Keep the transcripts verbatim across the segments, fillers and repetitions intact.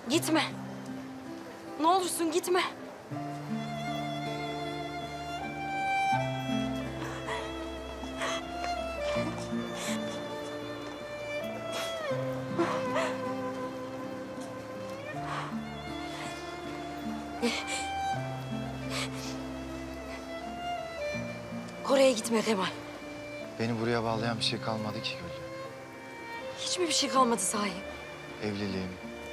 Gitme. Ne olursun gitme. Kore'ye gitme Kemal. Beni buraya bağlayan bir şey kalmadı ki Güllü. Hiç mi bir şey kalmadı sahi? Evliliğim,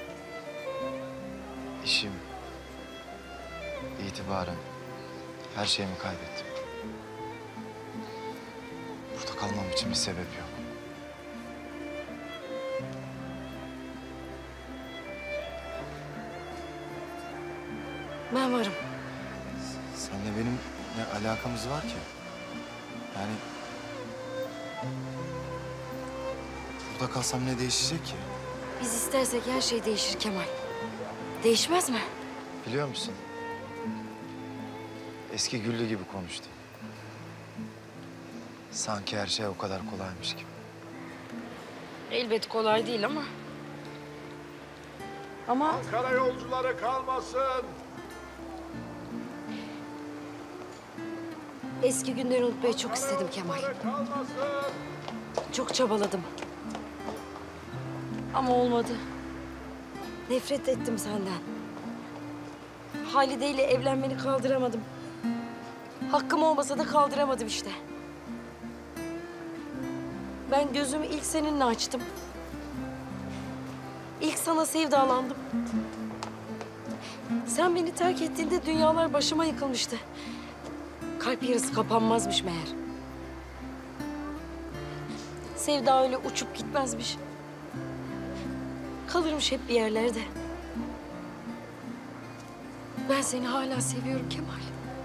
işim, itibarım, her şeyimi kaybettim. Burada kalmam için bir sebep yok. Ben varım. Seninle benim ne alakamız var ki? Yani burada kalsam ne değişecek ki? Biz istersek her şey değişir Kemal. Değişmez mi? Biliyor musun? Eski Güllü gibi konuştu. Sanki her şey o kadar kolaymış gibi. Elbet kolay değil ama... Ama Ankara yolcuları kalmasın. eski günleri unutmayı çok istedim Kemal. Kalmasın. Çok çabaladım. Ama olmadı. Nefret ettim senden. Halide ile evlenmeni kaldıramadım. Hakkım olmasa da kaldıramadım işte. Ben gözümü ilk seninle açtım. İlk sana sevdalandım. Sen beni terk ettiğinde dünyalar başıma yıkılmıştı. Kalp yarısı kapanmazmış meğer. Sevda öyle uçup gitmezmiş. Kalırmış hep bir yerlerde. Ben seni hala seviyorum Kemal.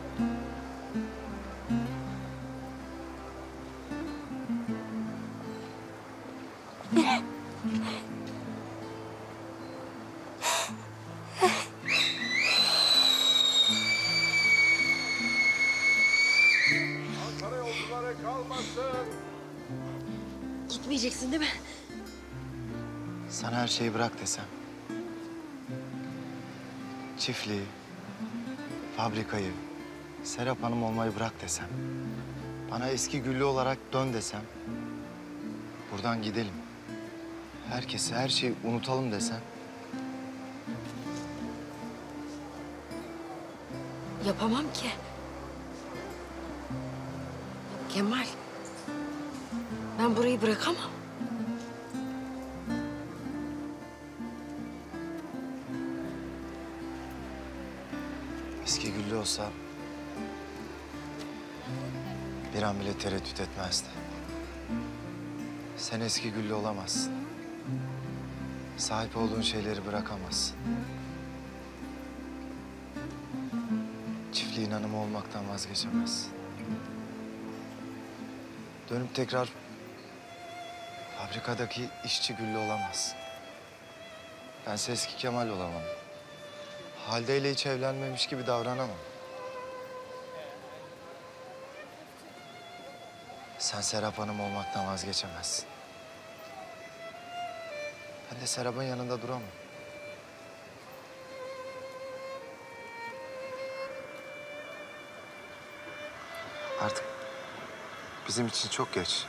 Ankara yolcuları kalmasın. Gitmeyeceksin değil mi? Sana her şeyi bırak desem. Çiftliği, fabrikayı, Serap Hanım olmayı bırak desem. Bana eski Güllü olarak dön desem. Buradan gidelim. Herkesi, her şeyi unutalım desem. Yapamam ki. Kemal, ben burayı bırakamam. Eski Güllü olsa bir an bile tereddüt etmezdi. Sen eski Güllü olamazsın. Sahip olduğun şeyleri bırakamazsın. Çiftliğin hanımı olmaktan vazgeçemezsin. Dönüp tekrar fabrikadaki işçi Güllü olamazsın. Bense eski Kemal olamam. Halide ile hiç evlenmemiş gibi davranamam. Sen Serap Hanım olmaktan vazgeçemezsin. Ben de Serap'ın yanında duramam. Artık bizim için çok geç.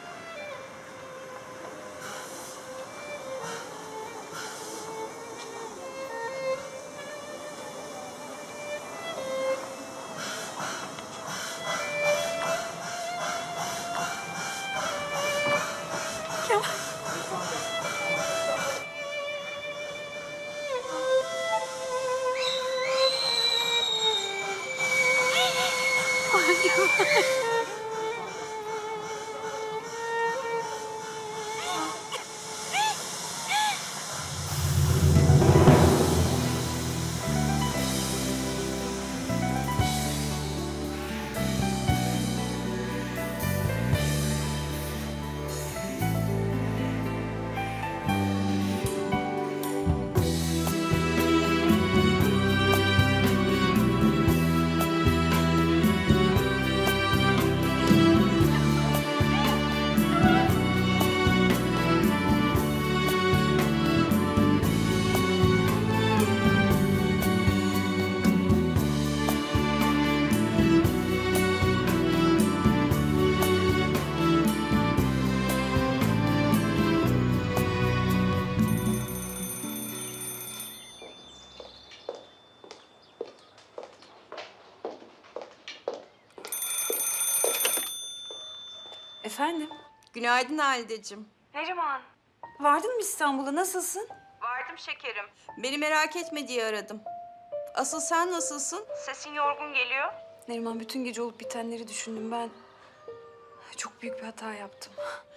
Efendim? Günaydın Halideciğim. Neriman. Vardın mı İstanbul'a? Nasılsın? Vardım şekerim. Beni merak etme diye aradım. Asıl sen nasılsın? Sesin yorgun geliyor. Neriman, bütün gece olup bitenleri düşündüm. Ben çok büyük bir hata yaptım.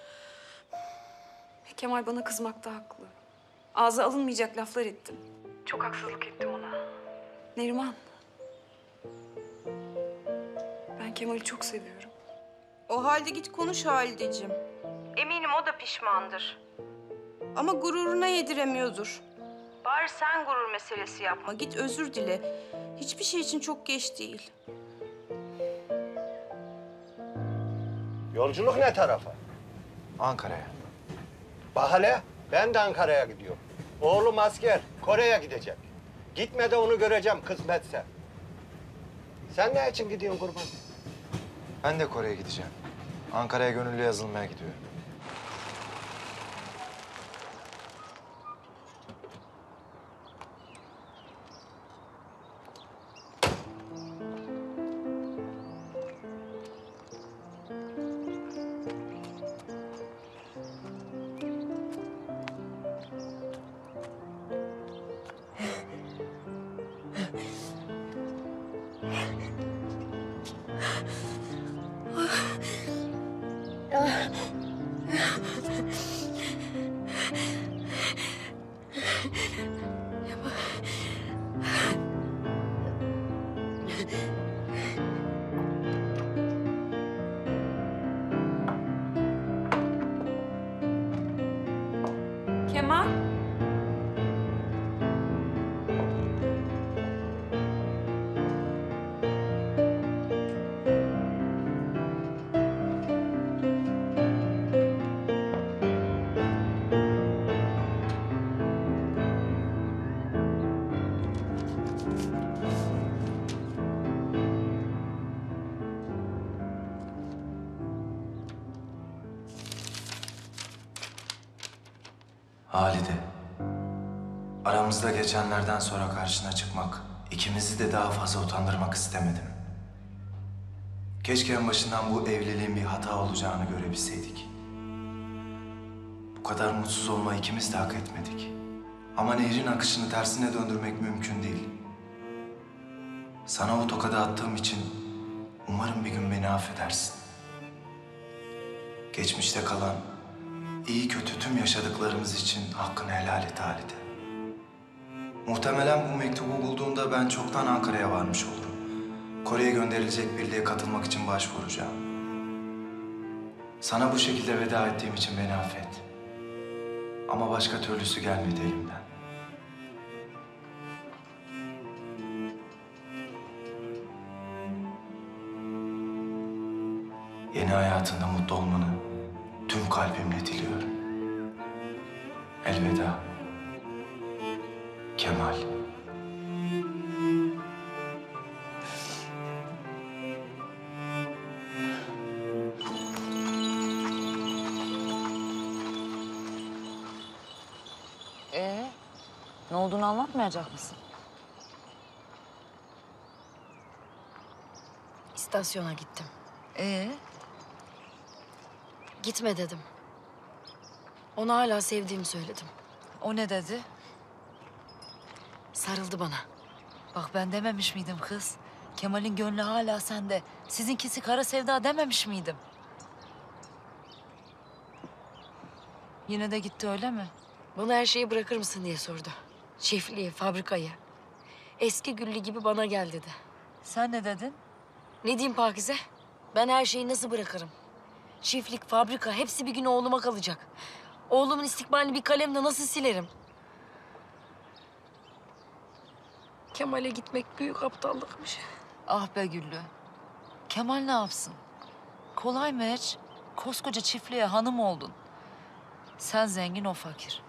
Kemal bana kızmakta haklı. Ağza alınmayacak laflar ettim. Çok haksızlık ettim ona. Neriman. Ben Kemal'i çok seviyorum. O halde git konuş Halideciğim. Eminim o da pişmandır. Ama gururuna yediremiyordur. Bari sen gurur meselesi yapma. Git özür dile. Hiçbir şey için çok geç değil. Yolculuk ne tarafa? Ankara'ya. Bak hele, ben de Ankara'ya gidiyorum. Oğlum asker, Kore'ye gidecek. Gitmeden onu göreceğim kısmetse. Sen ne için gidiyorsun kurban? Ben de Kore'ye gideceğim. Ankara'ya gönüllü yazılmaya gidiyorum. Kemal. Halide, aramızda geçenlerden sonra karşına çıkmak, ikimizi de daha fazla utandırmak istemedim. Keşke en başından bu evliliğin bir hata olacağını görebilseydik. Bu kadar mutsuz olmayı ikimiz de hak etmedik. Ama nehrin akışını tersine döndürmek mümkün değil. Sana o tokadı attığım için umarım bir gün beni affedersin. Geçmişte kalan İyi kötü tüm yaşadıklarımız için hakkını helal et Halide. Muhtemelen bu mektubu bulduğumda ben çoktan Ankara'ya varmış olurum. Kore'ye gönderilecek birliğe katılmak için başvuracağım. Sana bu şekilde veda ettiğim için beni affet. Ama başka türlüsü gelmedi elimden. Yeni hayatında mutlu olmanı tüm kalbimle diliyorum. Elveda. Kemal. Ee, ne olduğunu anlatmayacak mısın? İstasyona gittim. Ee, Gitme dedim. Onu hala sevdiğimi söyledim. o ne dedi? Sarıldı bana. Bak ben dememiş miydim kız? Kemal'in gönlü hala sende. Sizinkisi kara sevda dememiş miydim? Yine de gitti öyle mi? Bana her şeyi bırakır mısın diye sordu. Çiftliği, fabrikayı. Eski Güllü gibi bana gel dedi. Sen ne dedin? Ne diyeyim Pakize? Ben her şeyi nasıl bırakırım? Çiftlik, fabrika hepsi bir gün oğluma kalacak. Oğlumun istikbalini bir kalemle nasıl silerim? Kemal'e gitmek büyük aptallıkmış. Ah be Güllü. Kemal ne yapsın? Kolay mı hiç? Koskoca çiftliğe hanım oldun. Sen zengin, o fakir.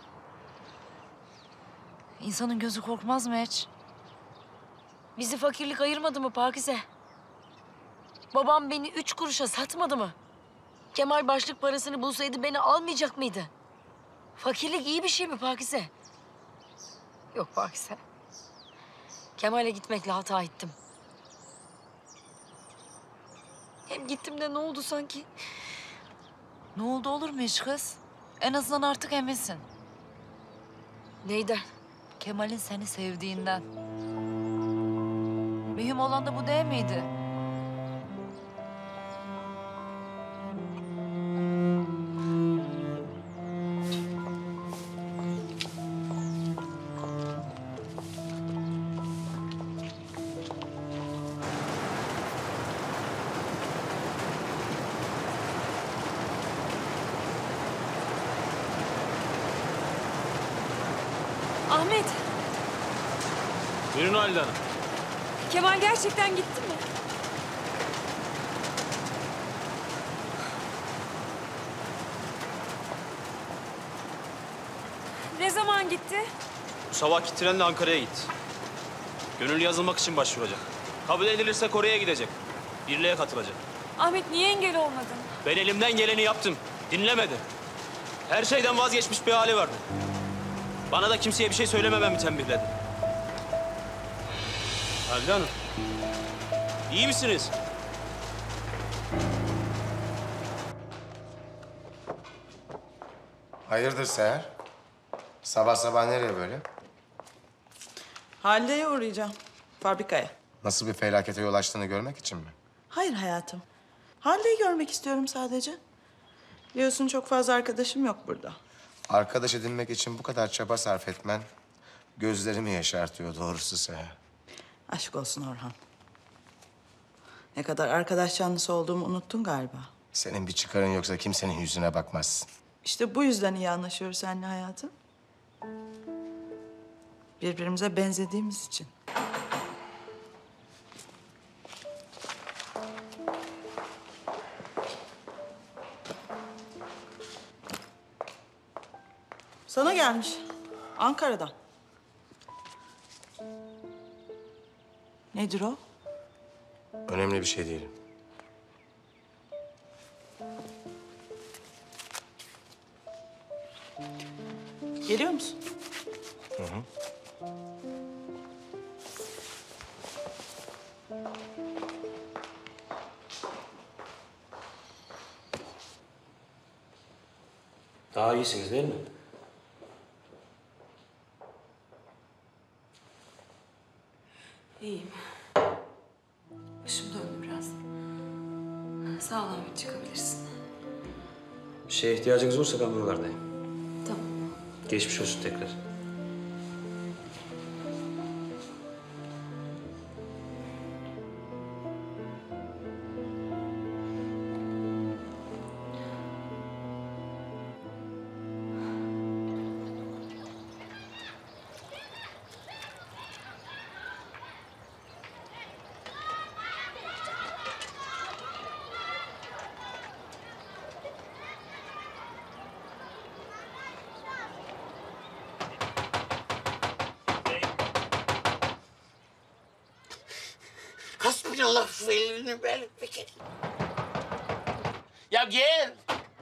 İnsanın gözü korkmaz mı hiç? Bizi fakirlik ayırmadı mı Pakize? Babam beni üç kuruşa satmadı mı? Kemal başlık parasını bulsaydı beni almayacak mıydı? Fakirlik iyi bir şey mi Pakize? Yok Pakize. Kemal'e gitmekle hata ettim. Hem gittim de ne oldu sanki? Ne oldu olur mu hiç kız? En azından artık eminsin. Neyden? Kemal'in seni sevdiğinden. Mühim olan da bu değil miydi? Ahmet, Buyurun Halide Hanım. Kemal gerçekten gitti mi? Ne zaman gitti? Bu sabahki trenle Ankara'ya gitti. Gönüllü yazılmak için başvuracak. Kabul edilirse Kore'ye gidecek. Birliğe katılacak. Ahmet niye engel olmadın? Ben elimden geleni yaptım. Dinlemedi. Her şeyden vazgeçmiş bir hali vardı. Bana da kimseye bir şey söylemememi tembihledi. Halide Hanım. İyi misiniz? Hayırdır Seher? Sabah sabah nereye böyle? Halide'ye uğrayacağım. Fabrikaya. Nasıl bir felakete yol açtığını görmek için mi? Hayır hayatım. Halide'yi görmek istiyorum sadece. Biliyorsun çok fazla arkadaşım yok burada. Arkadaş edinmek için bu kadar çaba sarf etmen gözlerimi yaşartıyor doğrusu Seher. Aşk olsun Orhan. Ne kadar arkadaş canlısı olduğumu unuttun galiba. Senin bir çıkarın yoksa kimsenin yüzüne bakmazsın. İşte bu yüzden iyi anlaşıyoruz seninle hayatım. Birbirimize benzediğimiz için. Sana gelmiş. Ankara'dan. Nedir o? Önemli bir şey değil. Geliyor musun? Hı hı. Daha iyisiniz değil mi? İyiyim. Başım döndü biraz. Sağ ol Ahmet, çıkabilirsin. Bir şeye ihtiyacınız olursa ben buralardayım. Tamam. Geçmiş olsun tekrar. Hasbinallah velini ben peki. Ya gel.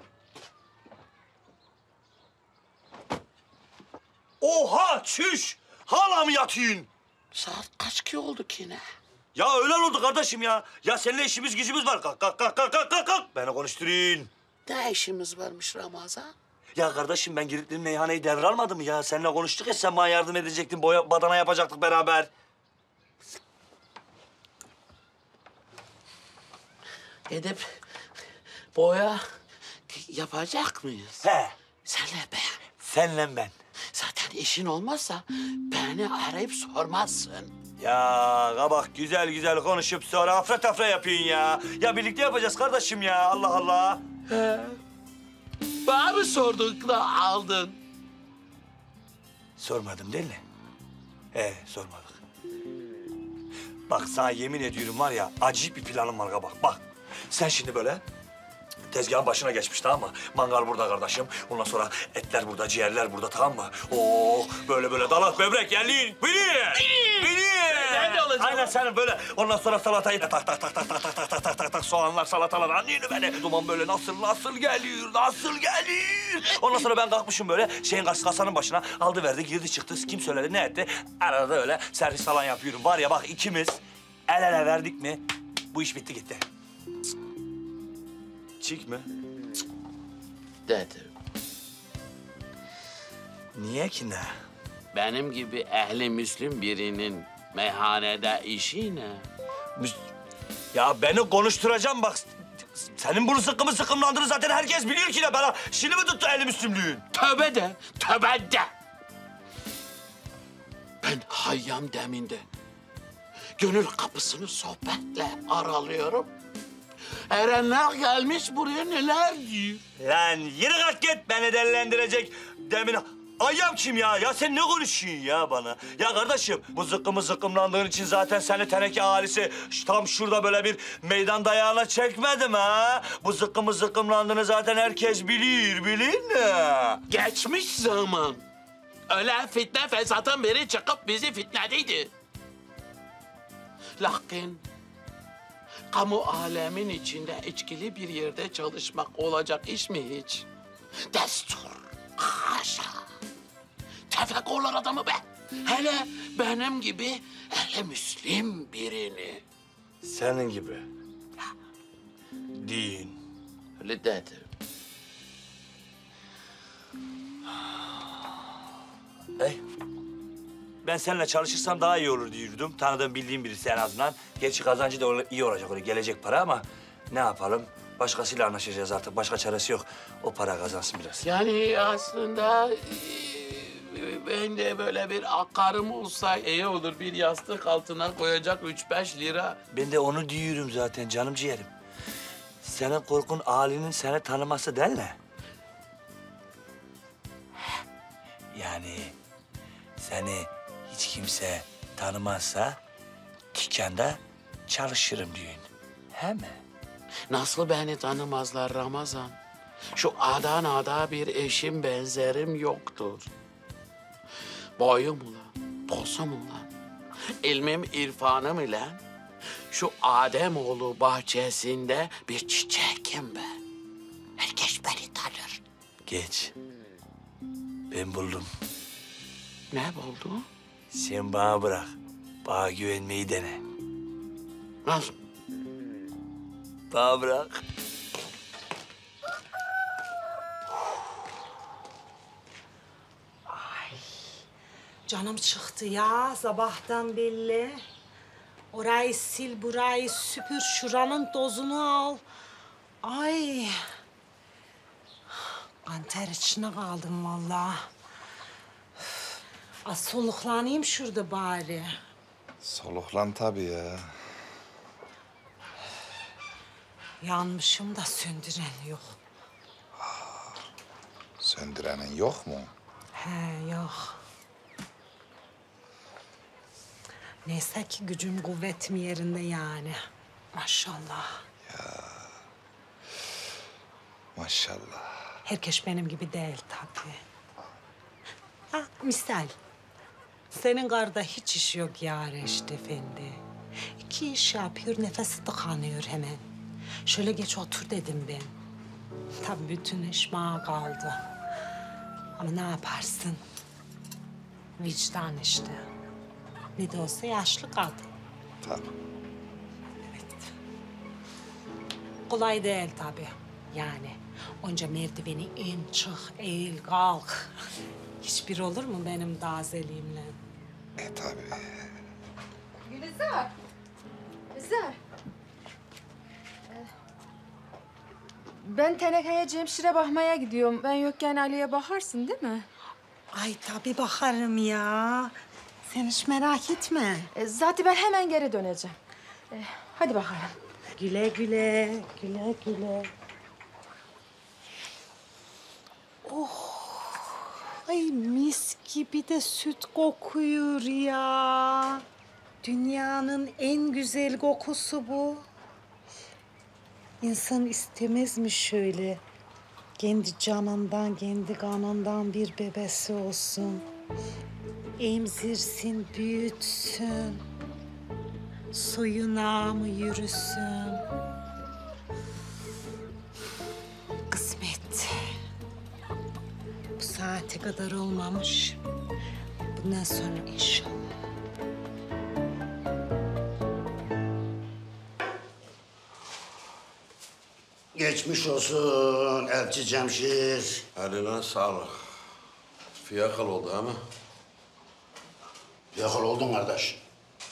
Oha çüş! Hala mı yatıyorsun? Saat kaç ki oldu ki ne? Ya öğlen oldu kardeşim ya. Ya seninle işimiz gücümüz var. Kalk kalk kalk kalk kalk kalk. kalk. Beni konuşturun. Ne işimiz varmış Ramazan? Ya kardeşim ben Giritli'nin meyhaneyi devralmadım mı ya? Seninle konuştuk ya, sen bana yardım edecektin. Boya, badana yapacaktık beraber. Gidip boya yapacak mıyız? He. Senle ben. Senle ben. Zaten işin olmazsa beni arayıp sormazsın. Ya kabak güzel güzel konuşup sonra afra tafra yapıyorsun ya. Ya birlikte yapacağız kardeşim ya. Allah Allah. He. Bana mı sordun da aldın? Sormadım değil mi? He sormadık. Bak sana yemin ediyorum var ya acayip bir planım var kabak. Bak sen şimdi böyle tezgahın başına geçmiş tamam mı? Mangal burada kardeşim. Ondan sonra etler burada, ciğerler burada tamam mı? Oo böyle böyle dalak böbrek yerliğin. Beni! Beni! Nerede olacak? Aynen senin böyle. Ondan sonra salatayı tak tak tak tak tak tak tak tak tak tak tak soğanlar, salatalar. Anlayın beni. Duman böyle nasıl nasıl geliyor, nasıl geliyor. Ondan sonra ben kalkmışım böyle şeyin kas kasanın başına. Aldı verdi, girdi çıktı. Kim söyledi, ne etti? Arada öyle servis falan yapıyorum. Var ya bak ikimiz el ele verdik mi bu iş bitti gitti. Çik mi? Cık. dedim. Niye ki ne? Benim gibi ehli Müslüm birinin meyhanede işi ne? Müs- Ya beni konuşturacağım bak. Senin bunu sıkımı sıkımlandığını zaten herkes biliyor ki ne. Bana şimdi mi tuttu eli Müslümlüğün? Tövbe de, tövbe de. Ben Hayyam deminde gönül kapısını sohbetle aralıyorum. Erenler gelmiş buraya neler diyor. Lan yürü kalk git beni delilendirecek demin. Ayyam kim ya? Ya sen ne konuşuyorsun ya bana? Ya kardeşim bu zıkkımı zıkkımlandığın için zaten seni teneke ailesi tam şurada böyle bir meydan dayağına çekmedi mi ha? Bu zıkkımı zıkkımlandığını zaten herkes bilir, bilir mi? Geçmiş zaman. Öyle fitne fesatın biri çıkıp bizi fitnediydi. Lakin kamu alemin içinde içkili bir yerde çalışmak olacak iş mi hiç? Destur, haşa. Tefekkürler adamı be. Hele benim gibi hele Müslim birini. Senin gibi. Din. Öyle dedim. Hey. Ben seninle çalışırsam daha iyi olur diyordum. Tanıdığım, bildiğim birisi en azından. Gerçi kazancı da öyle iyi olacak, öyle gelecek para ama ne yapalım? Başkasıyla anlaşacağız artık. Başka çaresi yok. O para kazansın biraz. Yani aslında e, ben de böyle bir akarım olsa iyi olur. Bir yastık altına koyacak üç beş lira. Ben de onu diyorum zaten canım ciğerim. Senin korkun Ali'nin seni tanıması değil mi? Yani seni hiç kimse tanımazsa dükkanda çalışırım diyorsun. He mi? Nasıl beni tanımazlar Ramazan? Şu Adana'da bir eşim benzerim yoktur. Boyum ulan, posum ulan, ilmim irfanım ile şu Ademoğlu bahçesinde bir çiçekim ben. Herkes beni tanır. Geç. Ben buldum. Ne buldu? Sen bana bırak. Bana güvenmeyi dene. Nasıl? Bana bırak. Canım çıktı ya sabahtan belli. Orayı sil, burayı süpür, şuranın tozunu al. Ay. Kanter içine kaldım vallahi. Az soluklanayım şurada bari. Soluklan tabii ya. Yanmışım da söndüren yok. Söndürenin yok mu? He yok. Neyse ki gücüm kuvvetim yerinde yani. Maşallah. Maşallah. Herkes benim gibi değil tabii. Ha, misal. Senin karda hiç iş yok ya Reşit Efendi. İki iş yapıyor, nefesi tıkanıyor hemen. Şöyle geç otur dedim ben. Tabii bütün iş bana kaldı. Ama ne yaparsın? Vicdan işte. Ne de olsa yaşlı kadın. Tabii. Evet. Kolay değil tabii. Yani onca merdiveni in, çık, eğil, kalk. Hiçbir olur mu benim tazeliğimle? E tabii. Gülizar. Gülizar. Ee, Ben tenekeye Cemşir'e bakmaya gidiyorum. Ben yokken Ali'ye bakarsın değil mi? Ay tabii bakarım ya. Sen hiç merak etme. Ee, zaten ben hemen geri döneceğim. Ee, hadi bakalım. Güle güle, güle güle. Oh, ay mis gibi de süt kokuyor ya. Dünyanın en güzel kokusu bu. İnsan istemez mi şöyle? Kendi canından, kendi kanından bir bebesi olsun. Emzirsin, büyütsün. Soyuna mı yürüsün? Kısmet. Bu saate kadar olmamış. Bundan sonra inşallah. Geçmiş olsun Elçi Cemşir. Eline sağlık. Fiyakal oldu ama. Fiyakal oldun kardeş.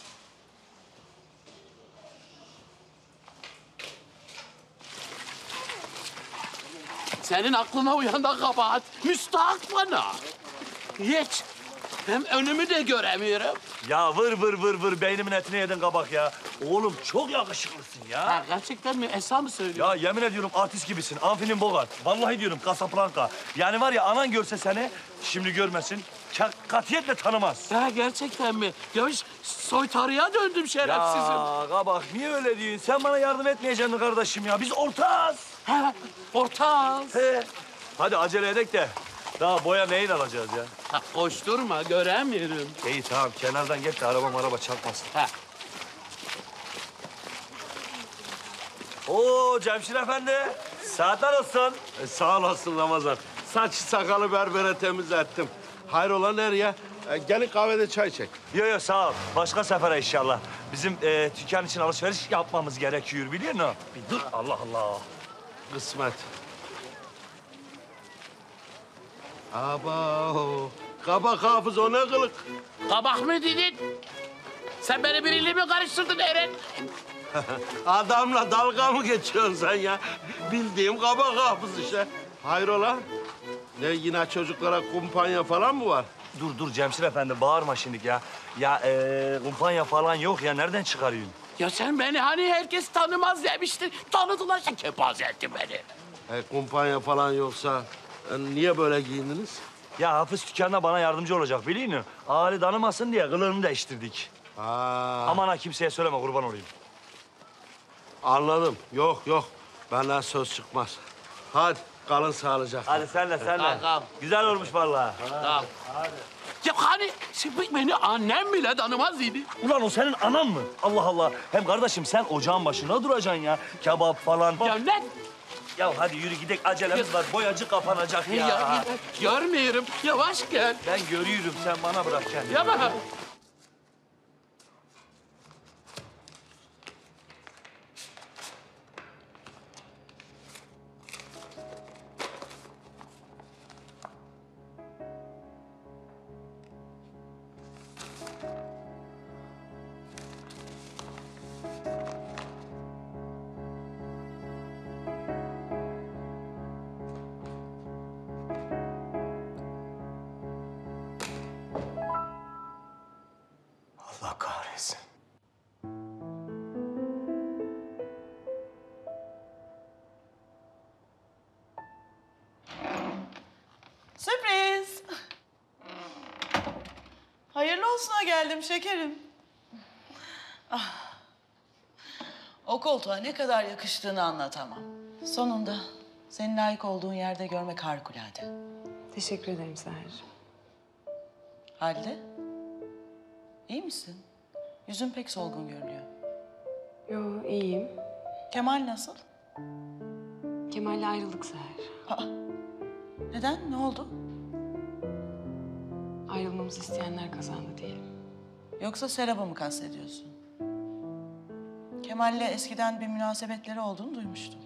Senin aklına uyan da kabahat. Müstahak bana. Geç. Hem önümü de göremiyorum. Ya vır vır vır vır beynimin etine yedin kabak ya. Oğlum çok yakışıklısın ya. Ha, gerçekten mi? Esra mı söylüyor? Ya yemin ediyorum artist gibisin. Amfinin Bogart. Vallahi diyorum Casablanca. Yani var ya anan görse seni şimdi görmesin. ka- Katiyetle tanımaz. Ya gerçekten mi? Ya hiç soytarıya döndüm şerefsizim. Ya kabak niye öyle diyorsun? Sen bana yardım etmeyeceksin kardeşim ya. Biz ortağız. Ha, ortağız. He. Hadi acele edek de. Daha boya neyin alacağız ya? Ha, koşturma, göremiyorum. İyi tamam kenardan geç de araba maraba çarpmasın. Ha. Oo Cemşir Efendi. Saatler olsun. E, sağ olasın Ramazan. Saç sakalı berbere temizlettim. Hayrola nereye? E, gelin kahvede çay çek. Yok yok sağ ol. Başka sefere inşallah. Bizim e, dükkan için alışveriş yapmamız gerekiyor biliyor musun? Bir dur. Allah Allah. Kısmet. Abo. Kabak hafız o ne kılık? Kabak mı dedin? Sen beni biriyle mi karıştırdın Eren? Adamla dalga mı geçiyorsun sen ya? Bildiğim kabak hafız işte. Hayrola? Ne yine çocuklara kumpanya falan mı var? Dur dur Cemşir Efendi bağırma şimdi ya. Ya e, kumpanya falan yok ya nereden çıkarıyorsun? Ya sen beni hani herkes tanımaz demiştin. Tanıdılar sen kepaze etti beni. E, kumpanya falan yoksa e, niye böyle giyindiniz? Ya Hafız dükkanda bana yardımcı olacak biliyor musun? Ağali tanımasın diye kılığını değiştirdik. Ha. Aman ha kimseye söyleme kurban olayım. Anladım. Yok yok. Benden söz çıkmaz. Hadi kalın sağlıcakla. Hadi senle senle. Kal, kal. Güzel olmuş vallahi. Tamam. Hadi. Ya hani sen beni annem bile tanımaz idi. Ulan o senin anan mı? Allah Allah. Hem kardeşim sen ocağın başına duracaksın ya. Kebap falan. Ya ne? Ya hadi yürü gidelim acelemiz var. Boyacı kapanacak ya. Ya, ya görmüyorum. Yavaş gel. Ben görüyorum sen bana bırak kendini. Yapma. Allah kahretsin. Sürpriz. Hayırlı olsuna geldim şekerim. Ah. O koltuğa ne kadar yakıştığını anlatamam. Sonunda senin layık olduğun yerde görmek harikulade. Teşekkür ederim Seher'cim. Halde? İyi misin? Yüzün pek solgun görünüyor. Yo, iyiyim. Kemal nasıl? Kemal'le ayrıldık Seher. Aa, neden? Ne oldu? Ayrılmamızı isteyenler kazandı diyelim. Yoksa Serap'ı mı kastediyorsun? Kemal'le eskiden bir münasebetleri olduğunu duymuştum.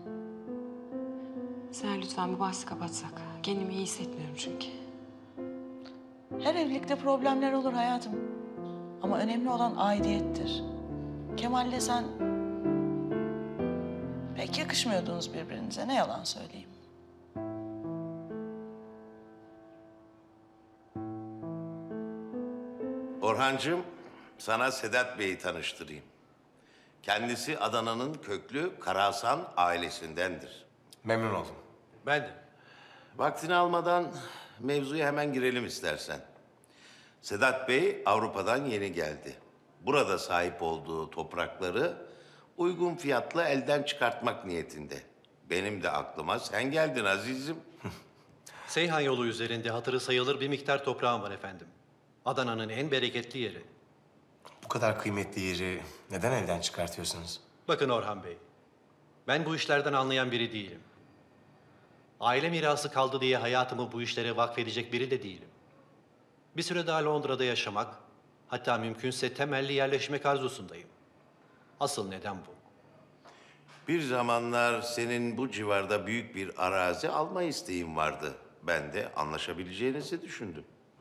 Seher lütfen bu bahsi kapatsak. Kendimi iyi hissetmiyorum çünkü. Her evlilikte problemler olur hayatım. Ama önemli olan aidiyettir. Kemal'le sen pek yakışmıyordunuz birbirinize. Ne yalan söyleyeyim. Orhancığım, sana Sedat Bey'i tanıştırayım. Kendisi Adana'nın köklü Karahasan ailesindendir. Memnun oldum. Ben de. Vaktini almadan mevzuya hemen girelim istersen. Sedat Bey Avrupa'dan yeni geldi. Burada sahip olduğu toprakları uygun fiyatla elden çıkartmak niyetinde. Benim de aklıma sen geldin azizim. Seyhan yolu üzerinde hatırı sayılır bir miktar toprağım var efendim. Adana'nın en bereketli yeri. Bu kadar kıymetli yeri neden elden çıkartıyorsunuz? Bakın Orhan Bey, ben bu işlerden anlayan biri değilim. Aile mirası kaldı diye hayatımı bu işlere vakfedecek biri de değilim. Bir süre daha Londra'da yaşamak, hatta mümkünse temelli yerleşmek arzusundayım. Asıl neden bu. Bir zamanlar senin bu civarda büyük bir arazi alma isteğin vardı. Ben de anlaşabileceğinizi düşündüm.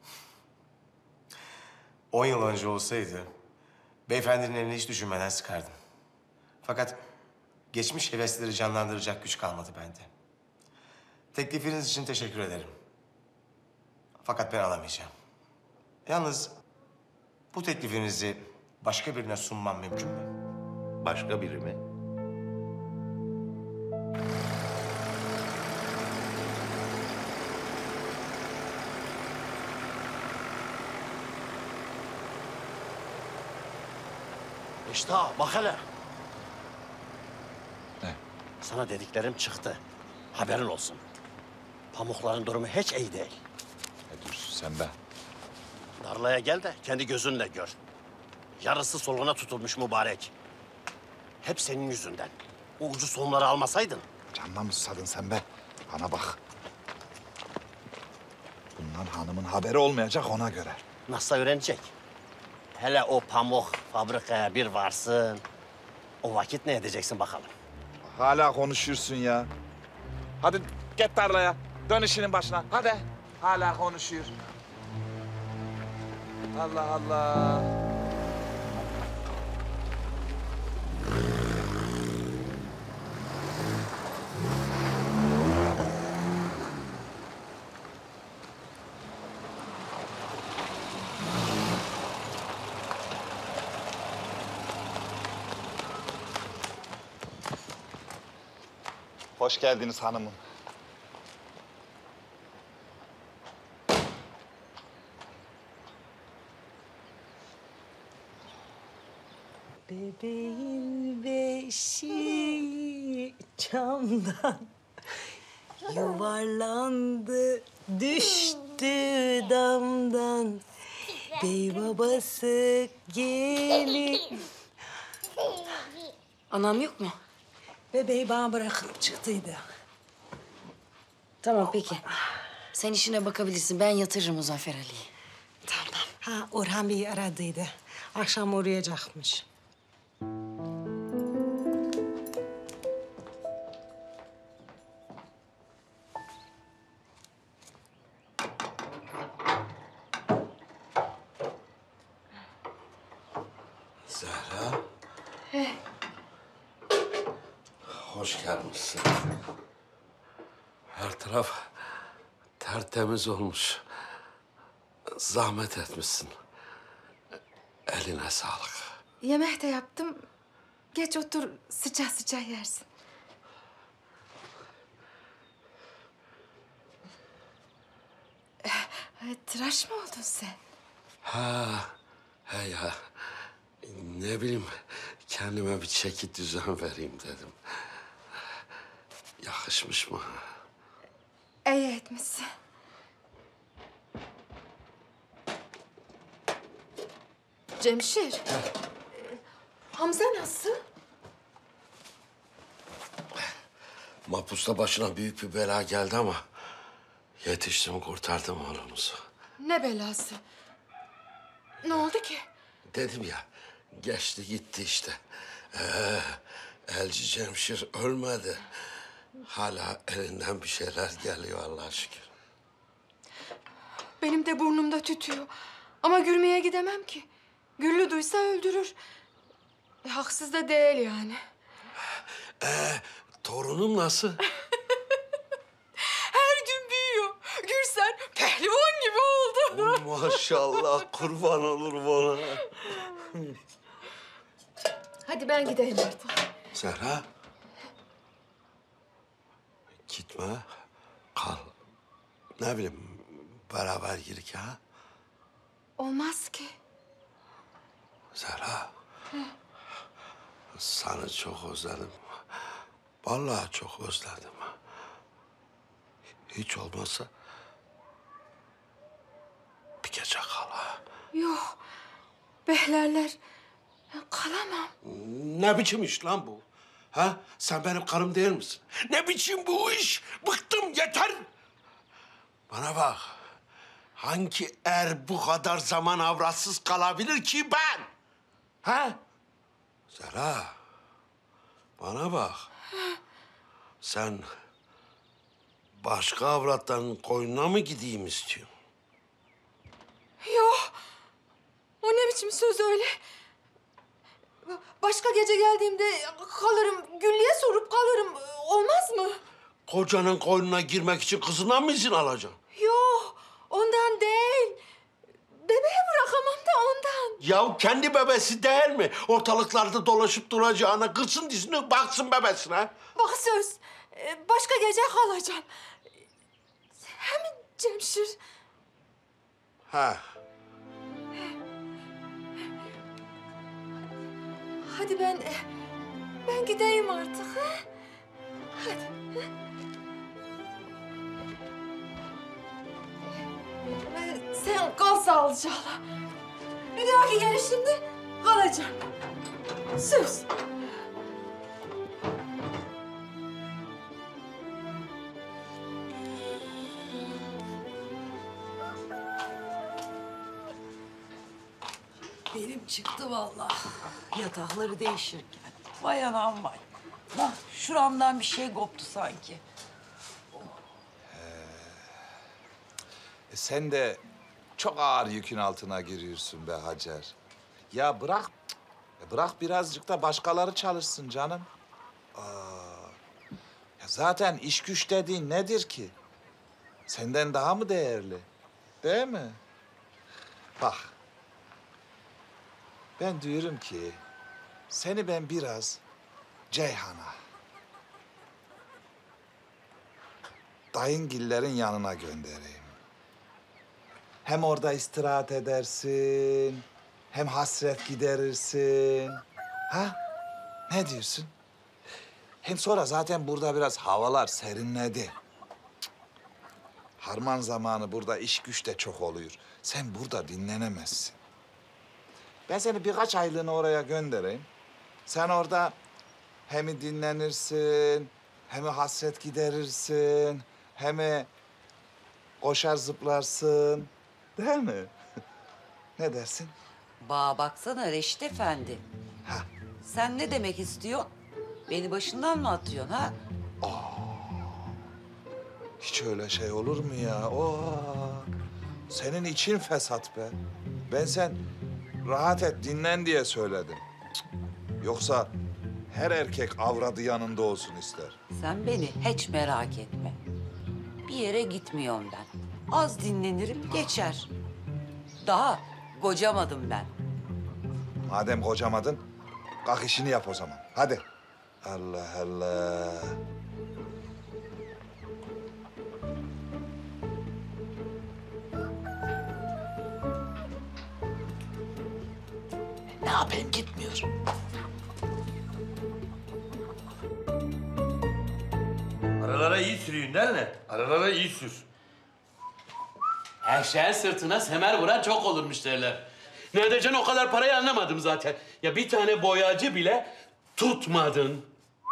On yıl önce olsaydı beyefendinin elini hiç düşünmeden sıkardım. Fakat geçmiş hevesleri canlandıracak güç kalmadı bende. Teklifiniz için teşekkür ederim. Fakat ben alamayacağım. Yalnız bu teklifinizi başka birine sunmam mümkün mü? Başka biri mi? İşte bak hele. Ne? Sana dediklerim çıktı. Haberin olsun. Pamukların durumu hiç iyi değil. Ne diyorsun sen be? Tarlaya gel de kendi gözünle gör. Yarısı soluna tutulmuş mübarek. Hep senin yüzünden. O ucu sonları almasaydın. Canına mı susadın sen be? Bana bak. Bundan hanımın haberi olmayacak ona göre. Nasıl öğrenecek? Hele o pamuk fabrikaya bir varsın. O vakit ne edeceksin bakalım? Hala konuşuyorsun ya. Hadi git tarlaya. Dön işinin başına. Hadi. Hala konuşuyor. Allah Allah. Hoş geldiniz hanımım. Bebeğin beşiği camdan yuvarlandı, düştü damdan. Bey babası gelin. Anam yok mu? Bebeği bana bırakıp çıktıydı. Tamam peki. Sen işine bakabilirsin. Ben yatırırım Muzaffer Ali'yi. Tamam. Ha, Orhan Bey aradıydı. Akşam uğrayacakmış. Zehra. He. Hoş gelmişsin. Her taraf tertemiz olmuş. Zahmet etmişsin. Eline sağlık. Yemek de yaptım. Geç otur, sıcak sıcak yersin. E, tıraş mı oldun sen? Ha, he ya. Ne bileyim, kendime bir çeki düzen vereyim dedim. Yakışmış mı? İyi etmişsin. Cemşir. e, Hamza nasıl? Mahpusta başına büyük bir bela geldi ama yetiştim, kurtardım oğlumuzu. Ne belası? Ne oldu ki? Dedim ya, geçti gitti işte. Ee, Elci Cemşir ölmedi. Hala elinden bir şeyler geliyor Allah'a şükür. Benim de burnumda tütüyor. Ama Gürme'ye gidemem ki. Güllü duysa öldürür. E, haksız da değil yani. Ee, torunum nasıl? Her gün büyüyor. Gürsen pehlivan gibi oldu. Oh, maşallah, kurban olur bana. Hadi ben gideyim artık. Zehra. Gitme, kal. Ne bileyim, beraber girik ha? Olmaz ki. Zehra. Seni çok özledim. Vallahi çok özledim. Hiç olmazsa bir gece kal ha. Yok. Behlerler. Kalamam. Ne biçim iş lan bu? Ha? Sen benim karım değil misin? Ne biçim bu iş? Bıktım, yeter. Bana bak. Hangi er bu kadar zaman avratsız kalabilir ki ben? Ha? Zehra. Bana bak. Sen başka avratların koynuna mı gideyim istiyorsun? Yok. O ne biçim söz öyle? Başka gece geldiğimde kalırım, Güllü'ye sorup kalırım. Olmaz mı? Kocanın koynuna girmek için kızından mı izin alacaksın? Yok, ondan değil. Bebeği bırakamam da ondan. Ya kendi bebesi değil mi? Ortalıklarda dolaşıp duracağına kırsın dizini baksın bebesine. Bak söz, başka gece kalacaksın. Hem Cemşir. Ha. Hadi ben, ben gideyim artık. Ha? Hadi. Sen kal sağlıcakla. Bir dahaki gelişimde kalacağım. Söz. Benim çıktı vallahi. Yatakları değişirken. Vay anam vay. Nah, şuramdan bir şey koptu sanki. E sen de çok ağır yükün altına giriyorsun be Hacer. Ya bırak, ya bırak birazcık da başkaları çalışsın canım. Aa, ya zaten iş güç dediğin nedir ki? Senden daha mı değerli? Değil mi? Bak, ben diyorum ki seni ben biraz Ceyhan'a, dayıngillerin yanına göndereyim. Hem orada istirahat edersin, hem hasret giderirsin. Ha? Ne diyorsun? Hem sonra zaten burada biraz havalar serinledi. Cık. Harman zamanı burada iş güç de çok oluyor. Sen burada dinlenemezsin. Ben seni birkaç aylığına oraya göndereyim. Sen orada hem dinlenirsin, hem hasret giderirsin, hem koşar zıplarsın. Değil mi? Ne dersin? Bana baksana Reşit Efendi. Ha. Sen ne demek istiyorsun? Beni başından mı atıyorsun ha? Hiç öyle şey olur mu ya? Oo. Senin için fesat be. Ben sen rahat et, dinlen diye söyledim. Cık. Yoksa her erkek avradı yanında olsun ister. Sen beni hiç merak etme. Bir yere gitmiyorum ben. Az dinlenirim, geçer. Daha kocamadım ben. Madem kocamadın, kalk işini yap o zaman. Hadi. Allah Allah. Ne yapayım, gitmiyor. Aralara iyi sürüyün değil mi? Aralara iyi sür. Eşeğin sırtına semer vuran çok olurmuş derler. Ne edeceksin o kadar parayı anlamadım zaten. Ya bir tane boyacı bile tutmadın.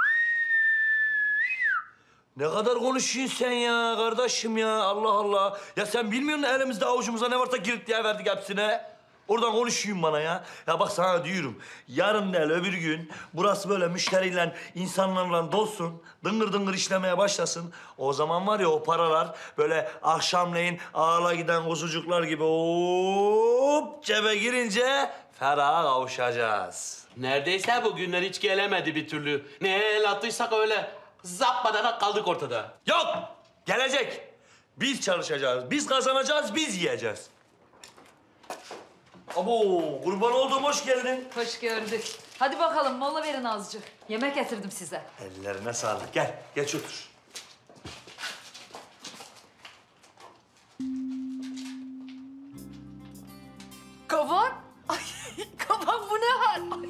Ne kadar konuşuyorsun sen ya kardeşim ya Allah Allah. Ya sen bilmiyor musun elimizde avucumuza ne varsa girit diye verdik hepsine. Oradan konuşuyorsun bana ya. Ya bak sana diyorum. Yarın değil öbür gün burası böyle müşteriyle, insanlarla dolsun. Dıngır dıngır işlemeye başlasın. O zaman var ya o paralar böyle akşamleyin ağla giden kuzucuklar gibi hop cebe girince feraha kavuşacağız. Neredeyse bu günler hiç gelemedi bir türlü. Ne el attıysak öyle zapmadan kaldık ortada. Yok! Gelecek. Biz çalışacağız, biz kazanacağız, biz yiyeceğiz. Abo, kurban olduğum hoş geldin. Hoş gördük. Hadi bakalım mola verin azıcık. Yemek getirdim size. Ellerine sağlık. Gel, geç otur. Kavak? Ay Kavak bu ne hal? Ay.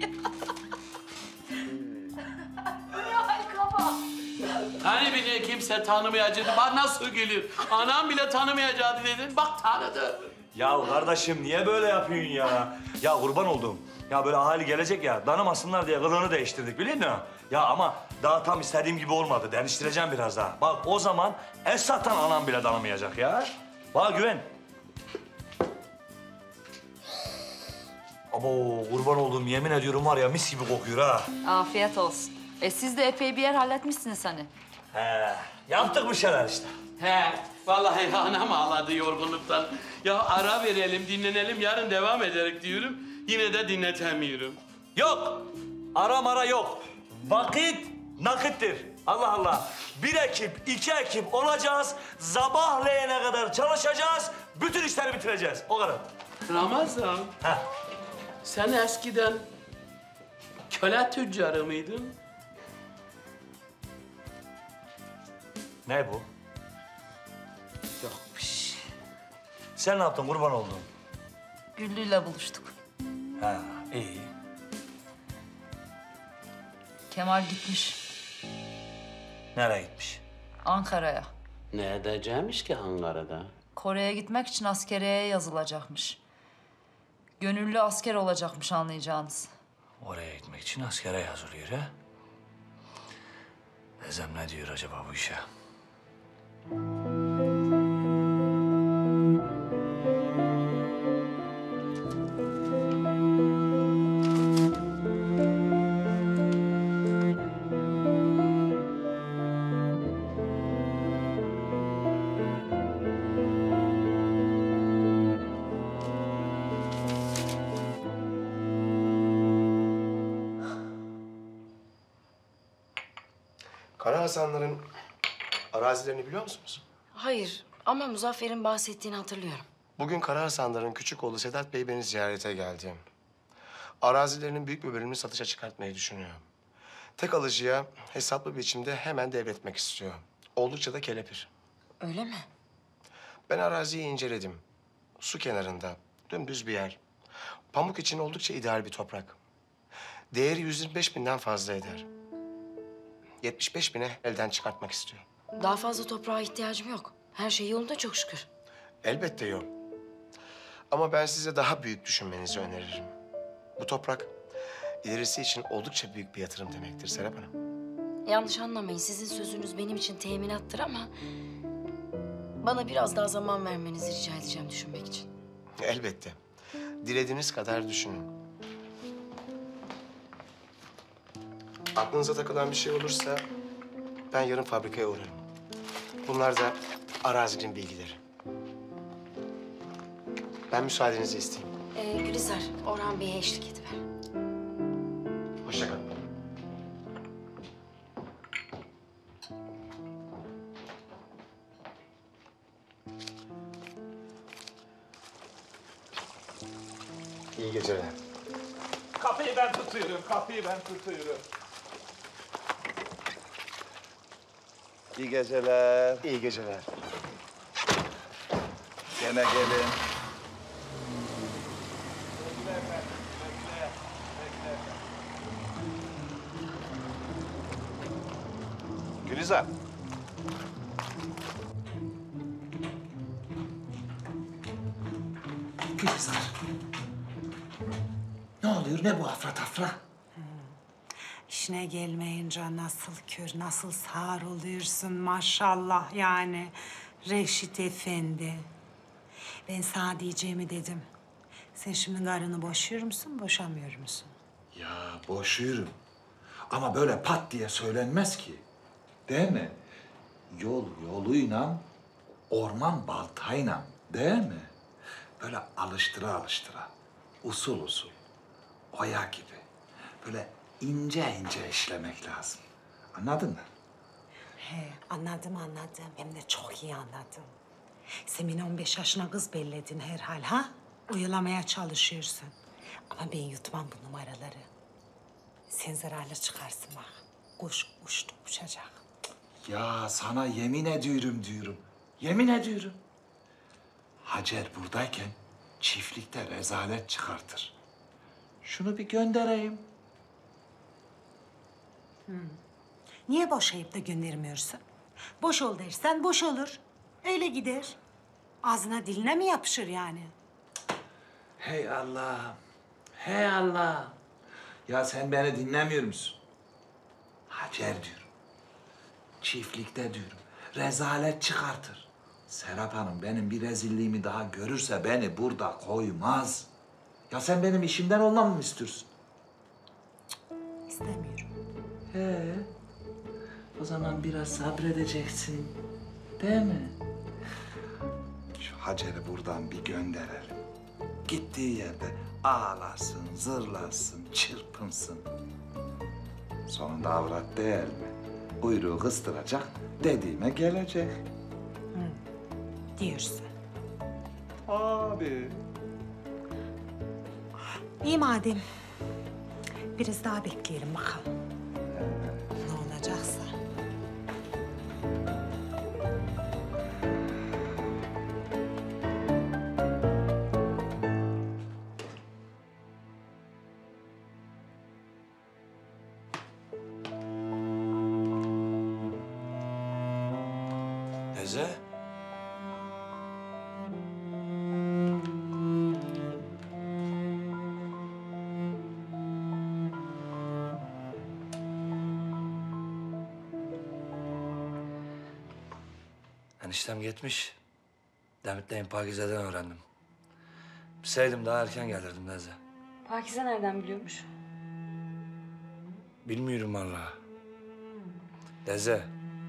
Bu ne hal Kavak? Hani beni kimse tanımayacaktı. Bak nasıl gülüyor. Anam bile tanımayacaktı dedin. Bak tanıdı. Ya kardeşim niye böyle yapıyorsun ya? Ya kurban oldum. Ya böyle ahali gelecek ya, tanımasınlar diye kılığını değiştirdik biliyor musun? Ya ama daha tam istediğim gibi olmadı. Değiştireceğim biraz daha. Bak o zaman Esat'tan anam bile tanımayacak ya. Bana güven. Abo kurban olduğum yemin ediyorum var ya mis gibi kokuyor ha. Afiyet olsun. E siz de epey bir yer halletmişsiniz hani. He, yaptık bir şeyler işte. He, vallahi anam ağladı yorgunluktan. Ya ara verelim, dinlenelim, yarın devam ederek diyorum. Yine de dinletemiyorum. Yok, ara mara yok. Vakit nakittir. Allah Allah. Bir ekip, iki ekip olacağız. Sabahleyene kadar çalışacağız. Bütün işleri bitireceğiz. O kadar. Ramazan, Heh. sen eskiden köle tüccarı mıydın? Ne bu? Yok bir şey. Sen ne yaptın kurban oldun? Güllü'yle buluştuk. Ha, iyi. Kemal gitmiş Nereye gitmiş? Ankara'ya. Ne edeceğimiş ki Ankara'da? Kore'ye gitmek için askeriyeye yazılacakmış. Gönüllü asker olacakmış anlayacağınız. Oraya gitmek için askere yazılıyor ha? Ezem ne diyor acaba bu işe? Kara Hasanların arazilerini biliyor musunuz? Hayır ama Muzaffer'in bahsettiğini hatırlıyorum. Bugün Kara Hasanların küçük oğlu Sedat Bey beni ziyarete geldi. Arazilerinin büyük bir bölümünü satışa çıkartmayı düşünüyor. Tek alıcıya hesaplı biçimde hemen devretmek istiyor. Oldukça da kelepir. Öyle mi? Ben araziyi inceledim. Su kenarında, dümdüz bir yer. Pamuk için oldukça ideal bir toprak. Değeri yüz yirmi beş binden fazla eder. yetmiş beş bine elden çıkartmak istiyor. Daha fazla toprağa ihtiyacım yok. Her şey yolunda çok şükür. Elbette yok. Ama ben size daha büyük düşünmenizi öneririm. Bu toprak ilerisi için oldukça büyük bir yatırım demektir Serap Hanım. Yanlış anlamayın. Sizin sözünüz benim için teminattır ama... bana biraz daha zaman vermenizi rica edeceğim düşünmek için. Elbette. Dilediğiniz kadar düşünün. Aklınıza takılan bir şey olursa ben yarın fabrikaya uğrarım. Bunlar da arazinin bilgileri. Ben müsaadenizi isteyeyim. Ee, Gülizar, Orhan Bey'e eşlik ediver. Hoşça kalın. İyi geceler. Kapıyı ben tutuyorum, kapıyı ben tutuyorum. İyi geceler. İyi geceler. Gene gelin. Gülizar. Gülizar. Ne oluyor, ne bu afra tafra? İşine gelmeyince nasıl kör, nasıl sağır oluyorsun maşallah yani. Reşit Efendi. Ben sana diyeceğimi dedim. Sen şimdi karını boşuyor musun, boşamıyor musun? Ya boşuyorum. Ama böyle pat diye söylenmez ki. Değil mi? Yol yoluyla, orman baltayla. Değil mi? Böyle alıştıra alıştıra, usul usul, oya gibi. Böyle ince ince işlemek lazım. Anladın mı? He, anladım anladım. Hem de çok iyi anladım. Sen beni on beş yaşına kız belledin herhal ha? Uyulamaya çalışıyorsun. Ama ben yutmam bu numaraları. Sen zararlı çıkarsın bak. Kuş uçtu uçacak. Ya sana yemin ediyorum diyorum. Yemin ediyorum. Hacer buradayken çiftlikte rezalet çıkartır. Şunu bir göndereyim. Hmm. Niye boşayıp da göndermiyorsun? Boş ol dersen boş olur. Öyle gider. Ağzına diline mi yapışır yani? Hey Allah'ım. Hey Allah'ım. Ya sen beni dinlemiyor musun? Hacer diyorum. Çiftlikte diyorum. Rezalet çıkartır. Serap Hanım benim bir rezilliğimi daha görürse beni burada koymaz. Ya sen benim işimden olmamı mı istiyorsun? İstemiyorum. He. O zaman biraz sabredeceksin. Değil mi? Şu Hacer'i buradan bir gönderelim. Gittiği yerde ağlasın, zırlasın, çırpınsın. Sonunda avrat değil mi? Kuyruğu kıstıracak, dediğime gelecek. Diyorsun. Abi. İyi madem. Biraz daha bekleyelim bakalım. Ne olacaksa. Teyze. Eniştem gitmiş. Demit'le Pakize'den öğrendim. Bilseydim daha erken gelirdim teyze. Pakize nereden biliyormuş? Bilmiyorum vallahi. Teyze.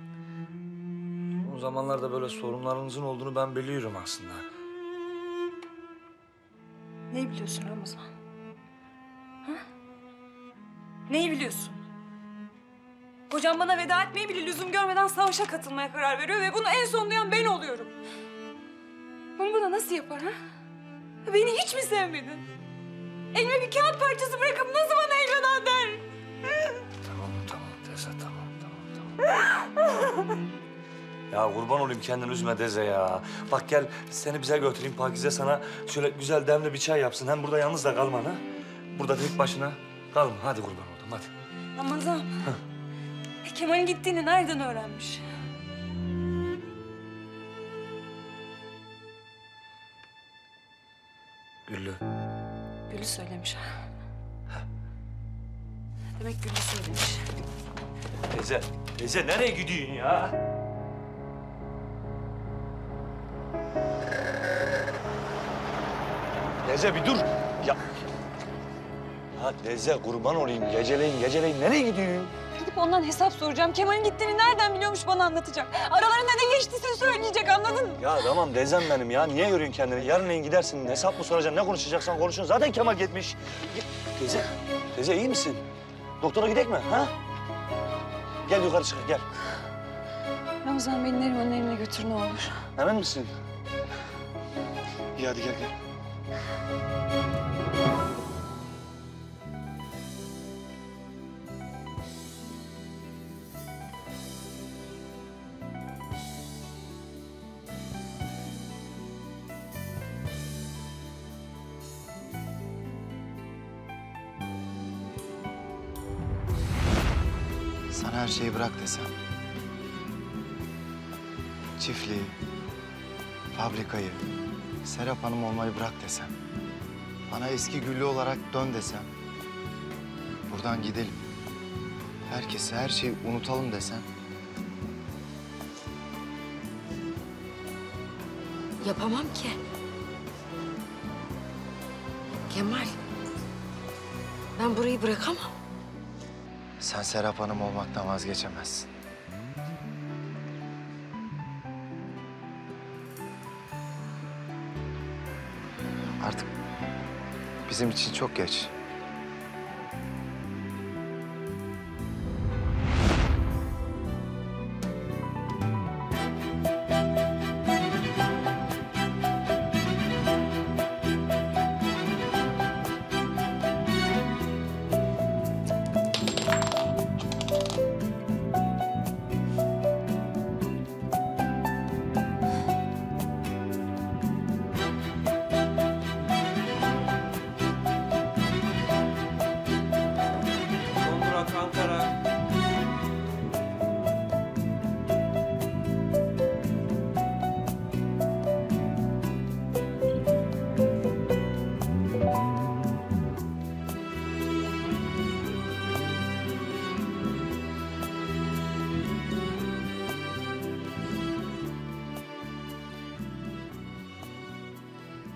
O zamanlarda böyle sorunlarınızın olduğunu ben biliyorum aslında. Neyi biliyorsun Ramazan? Ha? Neyi biliyorsun? Kocam bana veda etmeyi bile lüzum görmeden savaşa katılmaya karar veriyor ve bunu en son duyan ben oluyorum. Bunu bana nasıl yapar ha? Beni hiç mi sevmedin? Elime bir kağıt parçası bırakıp nasıl bana elveda der? Tamam, tamam teyze, tamam, tamam, tamam. Ya kurban olayım kendini üzme teyze ya. Bak gel seni bize götüreyim Pakize sana şöyle güzel demli bir çay yapsın. Hem burada yalnız da kalma ha. Burada tek başına kalma. Hadi kurban oldum hadi. Ramazan. Kemal'in gittiğini nereden öğrenmiş? Güllü. Gülü söylemiş. Demek Gülü söylemiş. Teyze, teyze nereye gidiyorsun ya? Teyze bir dur. Ya. Ya teyze kurban olayım. Geceleyin, geceleyin nereye gidiyorsun? Gidip ondan hesap soracağım. Kemal'in gittiğini nereden biliyormuş bana anlatacak. Aralarında ne geçtiyse söyleyecek, anladın mı? Ya tamam teyzem benim ya. Niye yoruyorsun kendini? Yarın gidersin. Hesap mı soracaksın? Ne konuşacaksan konuşuyorsun. Zaten Kemal gitmiş. Teyze, teyze iyi misin? Doktora gidelim mi? Ha? Gel yukarı çık, gel. Ramazan beni Neriman'ın evine götür ne olur. Emin misin? İyi hadi gel gel. Sana her şeyi bırak desem. Çiftliği, fabrikayı, Serap Hanım olmayı bırak desem. Bana eski Güllü olarak dön desem. Buradan gidelim. Herkesi, her şeyi unutalım desem. Yapamam ki. Kemal, ben burayı bırakamam. Sen Serap Hanım olmaktan vazgeçemezsin. Artık bizim için çok geç.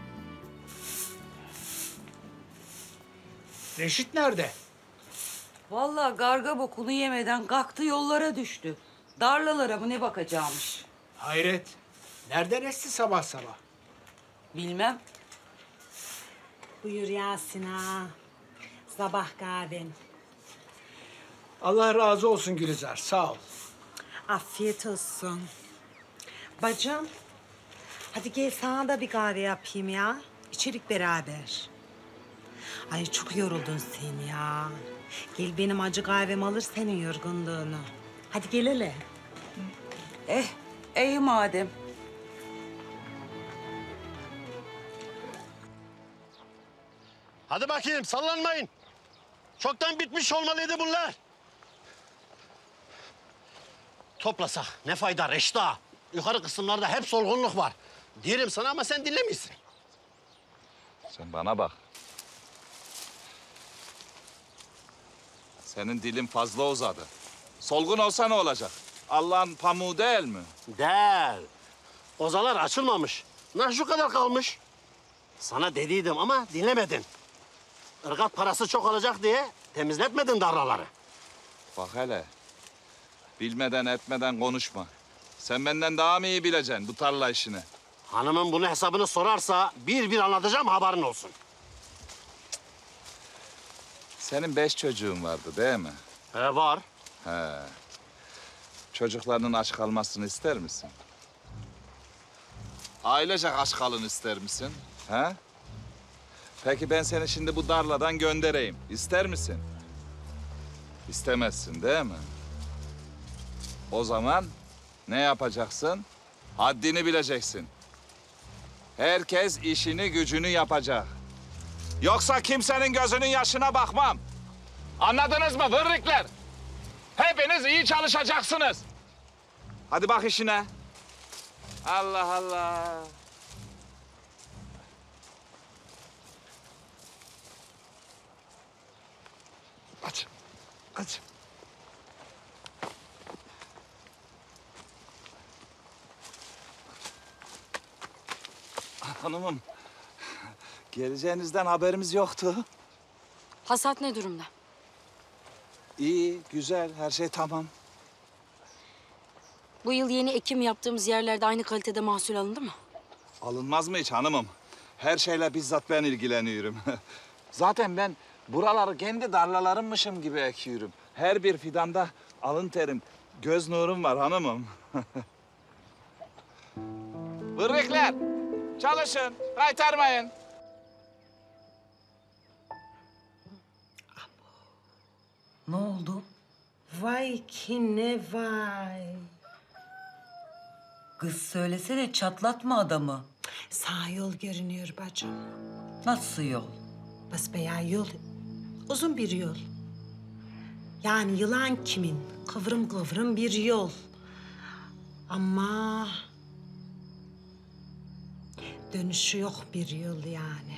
Reşit nerede? Vallahi garga bokunu yemeden kalktı yollara düştü. Darlalara mı ne bakacağımış? Hayret. Nereden esti sabah sabah? Bilmem. Buyur Yasin ağa. Sabah kahven. Allah razı olsun Gülizar, sağ ol. Afiyet olsun. Bacım, hadi gel sana da bir kahve yapayım ya. İçerik beraber. Ay çok yoruldun sen ya. Gel benim acı kahvemi alır senin yorgunluğunu. Hadi gel hele. Eh, iyi madem. Hadi bakayım sallanmayın. Çoktan bitmiş olmalıydı bunlar. Toplasa ne fayda Reşta. Yukarı kısımlarda hep solgunluk var. Diyelim sana ama sen dinlemiyorsun. Sen bana bak. Senin dilin fazla uzadı. Solgun olsa ne olacak? Allah'ın pamuğu değil mi? Değil. Ozalar açılmamış. Nah şu kadar kalmış. Sana dediydim ama dinlemedin. Irgat parası çok olacak diye temizletmedin darlaları. Bak hele. Bilmeden etmeden konuşma. Sen benden daha mı iyi bileceksin bu tarla işini? Hanımın bunu hesabını sorarsa bir bir anlatacağım haberin olsun. Senin beş çocuğun vardı değil mi? He var. He. Çocuklarının aç kalmasını ister misin? Ailecek aç kalın ister misin? He? Peki ben seni şimdi bu darladan göndereyim. İster misin? İstemezsin değil mi? O zaman ne yapacaksın? Haddini bileceksin. Herkes işini gücünü yapacak. Yoksa kimsenin gözünün yaşına bakmam. Anladınız mı vırrikler? Hepiniz iyi çalışacaksınız. Hadi bak işine. Allah Allah. Aç. Aç. Hanımım, geleceğinizden haberimiz yoktu. Hasat ne durumda? İyi, güzel, her şey tamam. Bu yıl yeni ekim yaptığımız yerlerde aynı kalitede mahsul alındı mı? Alınmaz mı hiç hanımım? Her şeyle bizzat ben ilgileniyorum. Zaten ben buraları kendi darlalarımmışım gibi ekiyorum. Her bir fidanda alın terim, göz nurum var hanımım. Vırrikler, çalışın, kaytarmayın. Ne oldu? Vay ki ne vay. Kız söylesene çatlatma adamı. Sağ yol görünüyor bacım. Nasıl yol? Basbayağı yol. Uzun bir yol. Yani yılan kimin? Kıvrım kıvrım bir yol. Ama dönüşü yok bir yol yani.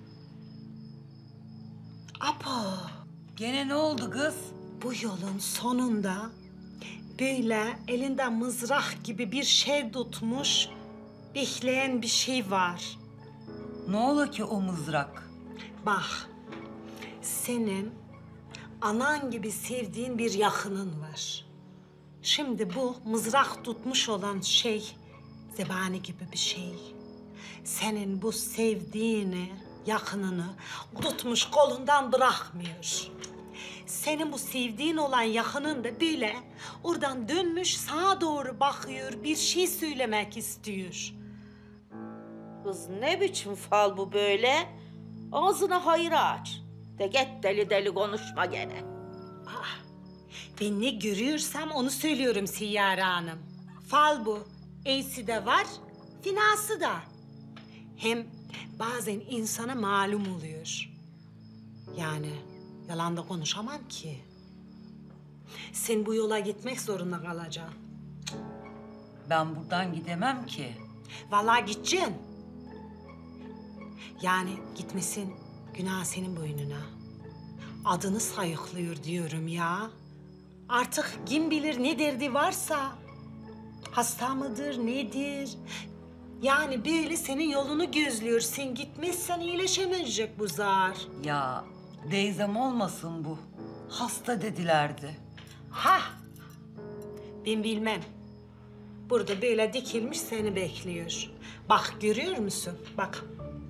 Apo. Gene ne oldu kız? Bu yolun sonunda böyle elinde mızrak gibi bir şey tutmuş, bekleyen bir şey var. Ne ola ki o mızrak? Bak, senin anan gibi sevdiğin bir yakının var. Şimdi bu mızrak tutmuş olan şey zebani gibi bir şey. Senin bu sevdiğini, yakınını tutmuş kolundan bırakmıyor. Senin bu sevdiğin olan yakının da böyle oradan dönmüş sağa doğru bakıyor, bir şey söylemek istiyor. Kız ne biçim fal bu böyle? Ağzını hayır aç. De git deli deli konuşma gene. Ah, ben ne görüyorsam onu söylüyorum Siyyare Hanım. Fal bu. İyisi de var, finası da. Hem bazen insana malum oluyor. Yani yalan da konuşamam ki. Sen bu yola gitmek zorunda kalacaksın. Ben buradan gidemem ki. Vallahi gideceksin. Yani gitmesin günah senin boynuna. Adını sayıklıyor diyorum ya. Artık kim bilir ne derdi varsa. Hasta mıdır, nedir? Yani böyle senin yolunu gözlüyor. Sen gitmezsen iyileşemeyecek bu zar. Ya teyzem olmasın bu. Hasta dedilerdi. Ha! Ben bilmem. Burada böyle dikilmiş seni bekliyor. Bak görüyor musun? Bak.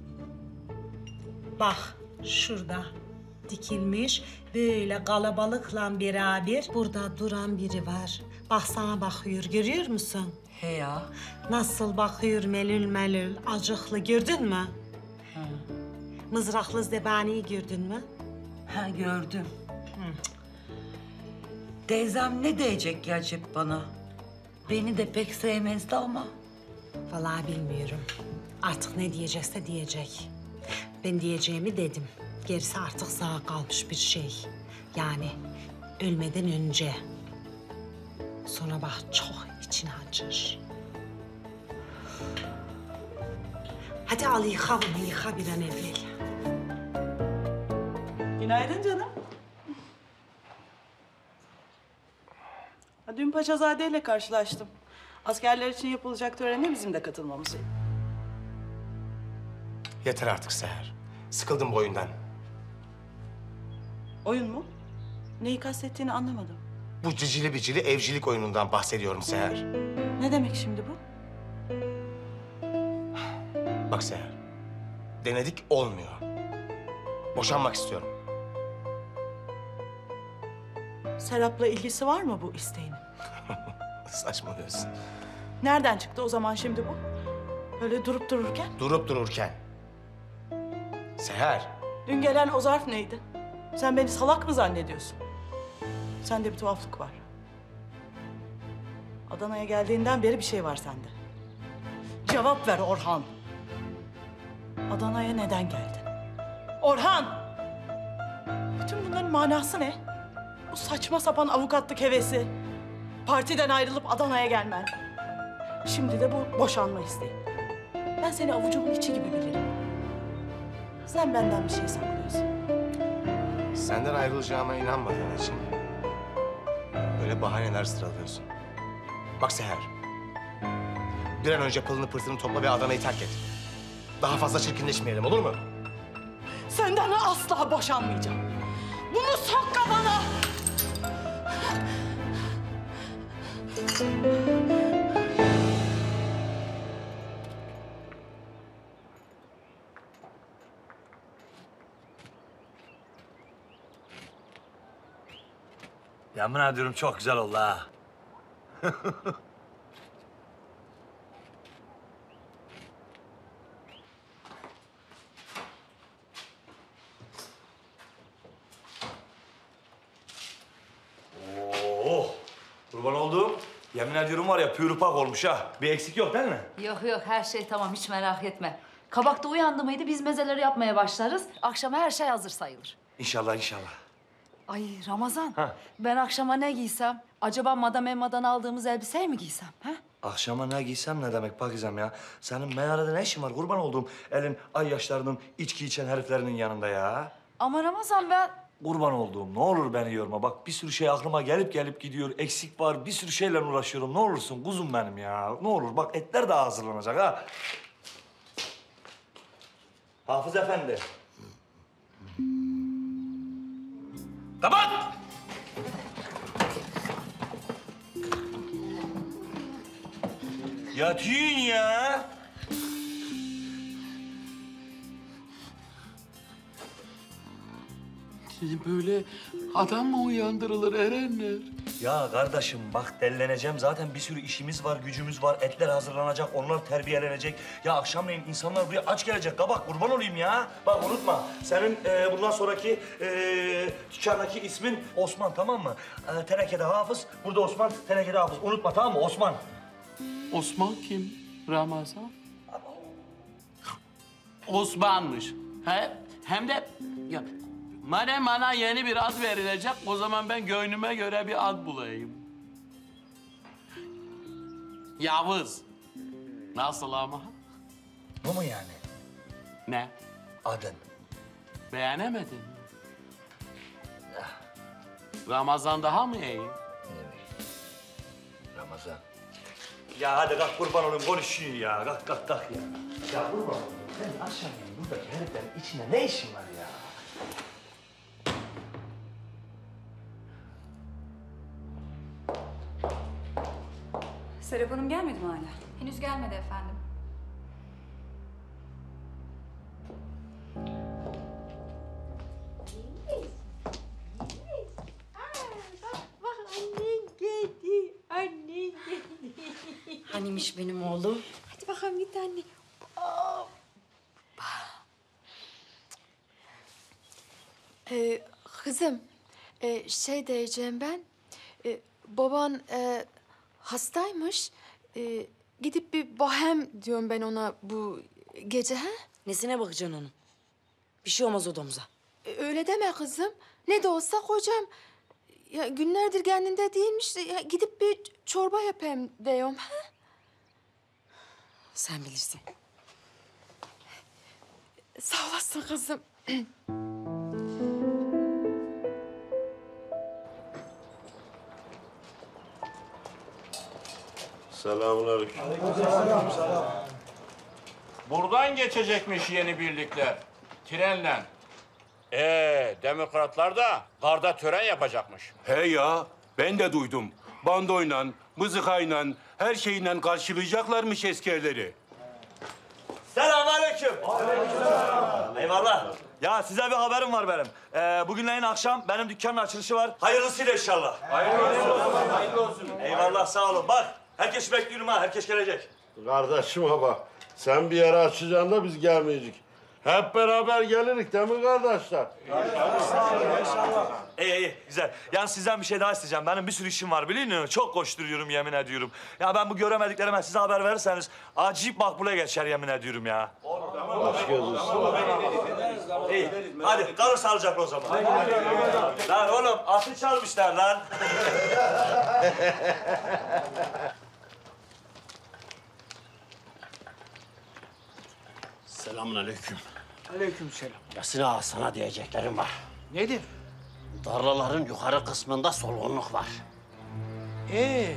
Bak şurada dikilmiş böyle kalabalıkla beraber burada duran biri var. Bak sana bakıyor görüyor musun? He ya. Nasıl bakıyor melül melül acıklı gördün mü? Ha. Mızraklı zebaniyi gördün mü? Ha gördüm. Hı. Teyzem ne diyecek ki acaba bana? Beni de pek sevmezdi ama. Vallahi bilmiyorum. Artık ne diyecekse diyecek. Ben diyeceğimi dedim. Gerisi artık sağa kalmış bir şey. Yani ölmeden önce. Sonra bak çok için acır. Hadi al yıka bunu, yıka bir an evvel. Günaydın canım. Ha, dün Paşazade ile karşılaştım. Askerler için yapılacak törene bizim de katılmamız. Yeter artık Seher. Sıkıldım bu oyundan. Oyun mu? Neyi kastettiğini anlamadım. Bu cicili bicili evcilik oyunundan bahsediyorum Seher. Ne demek şimdi bu? Bak Seher, denedik olmuyor. Boşanmak istiyorum. Serap'la ilgisi var mı bu isteğinin? Saçmalıyorsun. Nereden çıktı o zaman şimdi bu? Öyle durup dururken? Durup dururken. Seher. Dün gelen o zarf neydi? Sen beni salak mı zannediyorsun? Sende bir tuhaflık var. Adana'ya geldiğinden beri bir şey var sende. Cevap ver Orhan. Adana'ya neden geldin? Orhan! Bütün bunların manası ne? Bu saçma sapan avukatlık hevesi. Partiden ayrılıp Adana'ya gelmen. Şimdi de bu boşanma isteği. Ben seni avucumun içi gibi bilirim. Sen benden bir şey saklıyorsun. Senden ayrılacağıma inanmadığın için böyle bahaneler sıralıyorsun. Bak Seher, bir an önce pılını pırtını topla ve Adana'yı terk et. Daha fazla çirkinleşmeyelim, olur mu? Senden asla boşanmayacağım. Bunu sok kafana! Yemin ediyorum çok güzel oldu ha. Oo, kurban olduğum. Yemin ediyorum var ya pürüpak olmuş ha. Bir eksik yok değil mi? Yok yok her şey tamam hiç merak etme. Kabakta uyandı mıydı biz mezeleri yapmaya başlarız. Akşama her şey hazır sayılır. İnşallah inşallah. Ay Ramazan Ha. ben akşama ne giysem? Acaba Madame Emma'dan aldığımız elbiseyi mi giysem? Ha? Akşama ne giysem ne demek Pakizem ya? Senin meyhanede ne işin var kurban olduğum elin ay yaşlarının içki içen heriflerinin yanında ya? Ama Ramazan ben... Kurban olduğum ne olur beni yorma. Bak bir sürü şey aklıma gelip gelip gidiyor. Eksik var bir sürü şeyle uğraşıyorum. Ne olursun kuzum benim ya. Ne olur bak etler daha hazırlanacak ha. Hafız Efendi. Kapat! Yatıyorsun ya. Böyle adam mı uyandırılır Erenler? Ya kardeşim bak delleneceğim. Zaten bir sürü işimiz var, gücümüz var. Etler hazırlanacak, onlar terbiyelenecek. Ya akşamleyin insanlar buraya aç gelecek. Kabak kurban olayım ya. Bak unutma, senin e, bundan sonraki e, dükkandaki ismin Osman tamam mı? E, tenekede Hafız, burada Osman, tenekede Hafız. Unutma tamam mı Osman? Osman kim? Ramazan? Osman'mış. He? Hem de ya, madem bana yeni bir ad verilecek, o zaman ben gönlüme göre bir ad bulayım. Yavuz. Nasıl ama? Bu mu yani? Ne? Adın. Beğenemedin mi? Ramazan daha mı iyi? Ramazan. Ya hadi kalk kurban olayım konuşuyor ya. Kalk kalk kalk ya. Ya kurban olayım. Senin akşamleyin buradaki heriflerin içinde ne işin var ya? Serap Hanım gelmedi mi hala? Henüz gelmedi efendim. Bak annen geldi. Annen geldi. Hanimiş benim oğlum? Hadi bakalım bir tane. Ee, kızım, e, şey diyeceğim ben. E, baban e, hastaymış. E, gidip bir bahem diyorum ben ona bu gece, ha? Nesine bakacaksın onun? Bir şey olmaz odamıza. E, öyle deme kızım. Ne de olsa kocam. Ya günlerdir kendinde değilmiş. Ya, gidip bir çorba yapayım diyorum, ha? Sen bilirsin. Sağ olasın kızım. Selamünaleyküm. Buradan geçecekmiş yeni birlikler. Trenle. Ee, demokratlar da garda tören yapacakmış. He ya, ben de duydum. Bandoyla, mızıkayla, her şeyle karşılayacaklarmış askerleri. Selamünaleyküm. Eyvallah. Ya size bir haberim var benim. Ee, bugünleyin akşam benim dükkanın açılışı var. Hayırlısıyla inşallah. Hayırlı olsun. Hayırlı olsun. Eyvallah, sağ olun. Bak, herkes bekliyorum ha, herkes gelecek. Kardeşim baba, sen bir yere açacaksın da biz gelmeyecek. Hep beraber gelirik değil mi kardeşler? İnşallah. İyi iyi, güzel. Yani sizden bir şey daha isteyeceğim. Benim bir sürü işim var biliyor musun? Çok koşturuyorum yemin ediyorum. Ya ben bu göremediklerime size haber verirseniz acayip makbule geçer yemin ediyorum ya. Hoş geldiniz. İyi, hadi kalın sağlıcakla o zaman. Lan oğlum, atı çalmışlar lan. Selamünaleyküm. Aleykümselam. Yasin ağa, sana diyeceklerim var. Nedir? Darlaların yukarı kısmında solgunluk var. Ee.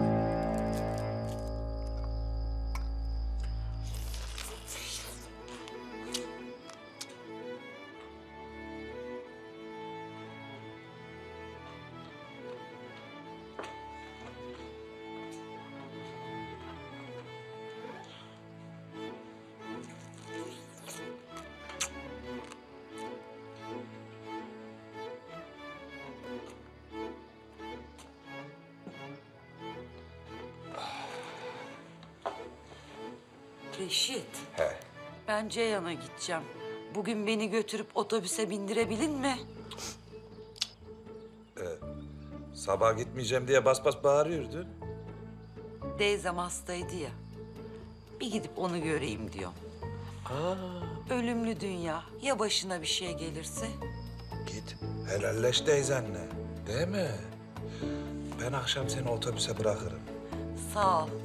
Reşit. He. Ben Ceyhan'a gideceğim. Bugün beni götürüp otobüse bindirebilin mi? Ee, sabah gitmeyeceğim diye bas bas bağırıyordun. Teyzem hastaydı ya. Bir gidip onu göreyim diyorum. Aa. Ölümlü dünya. Ya başına bir şey gelirse? Git helalleş teyzenle. Değil mi? Ben akşam seni otobüse bırakırım. Sağ ol.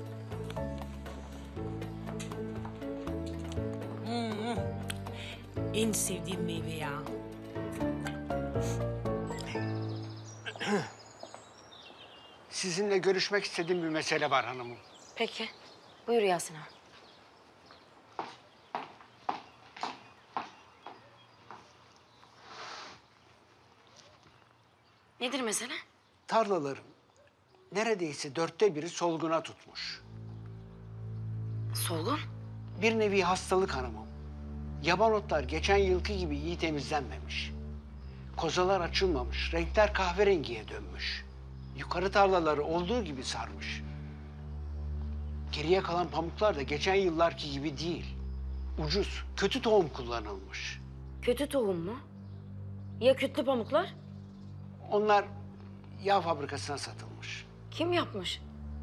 Hmm. En sevdiğim meyve ya. Sizinle görüşmek istediğim bir mesele var hanımım. Peki. Buyur Yasin ağa. Nedir mesele? Tarlaların neredeyse dörtte biri solguna tutmuş. Solgun? Bir nevi hastalık hanımım. Yaban otlar geçen yılki gibi iyi temizlenmemiş. Kozalar açılmamış, renkler kahverengiye dönmüş. Yukarı tarlaları olduğu gibi sarmış. Geriye kalan pamuklar da geçen yıllarki gibi değil. Ucuz, kötü tohum kullanılmış. Kötü tohum mu? Ya kütlü pamuklar? Onlar yağ fabrikasına satılmış. Kim yapmış?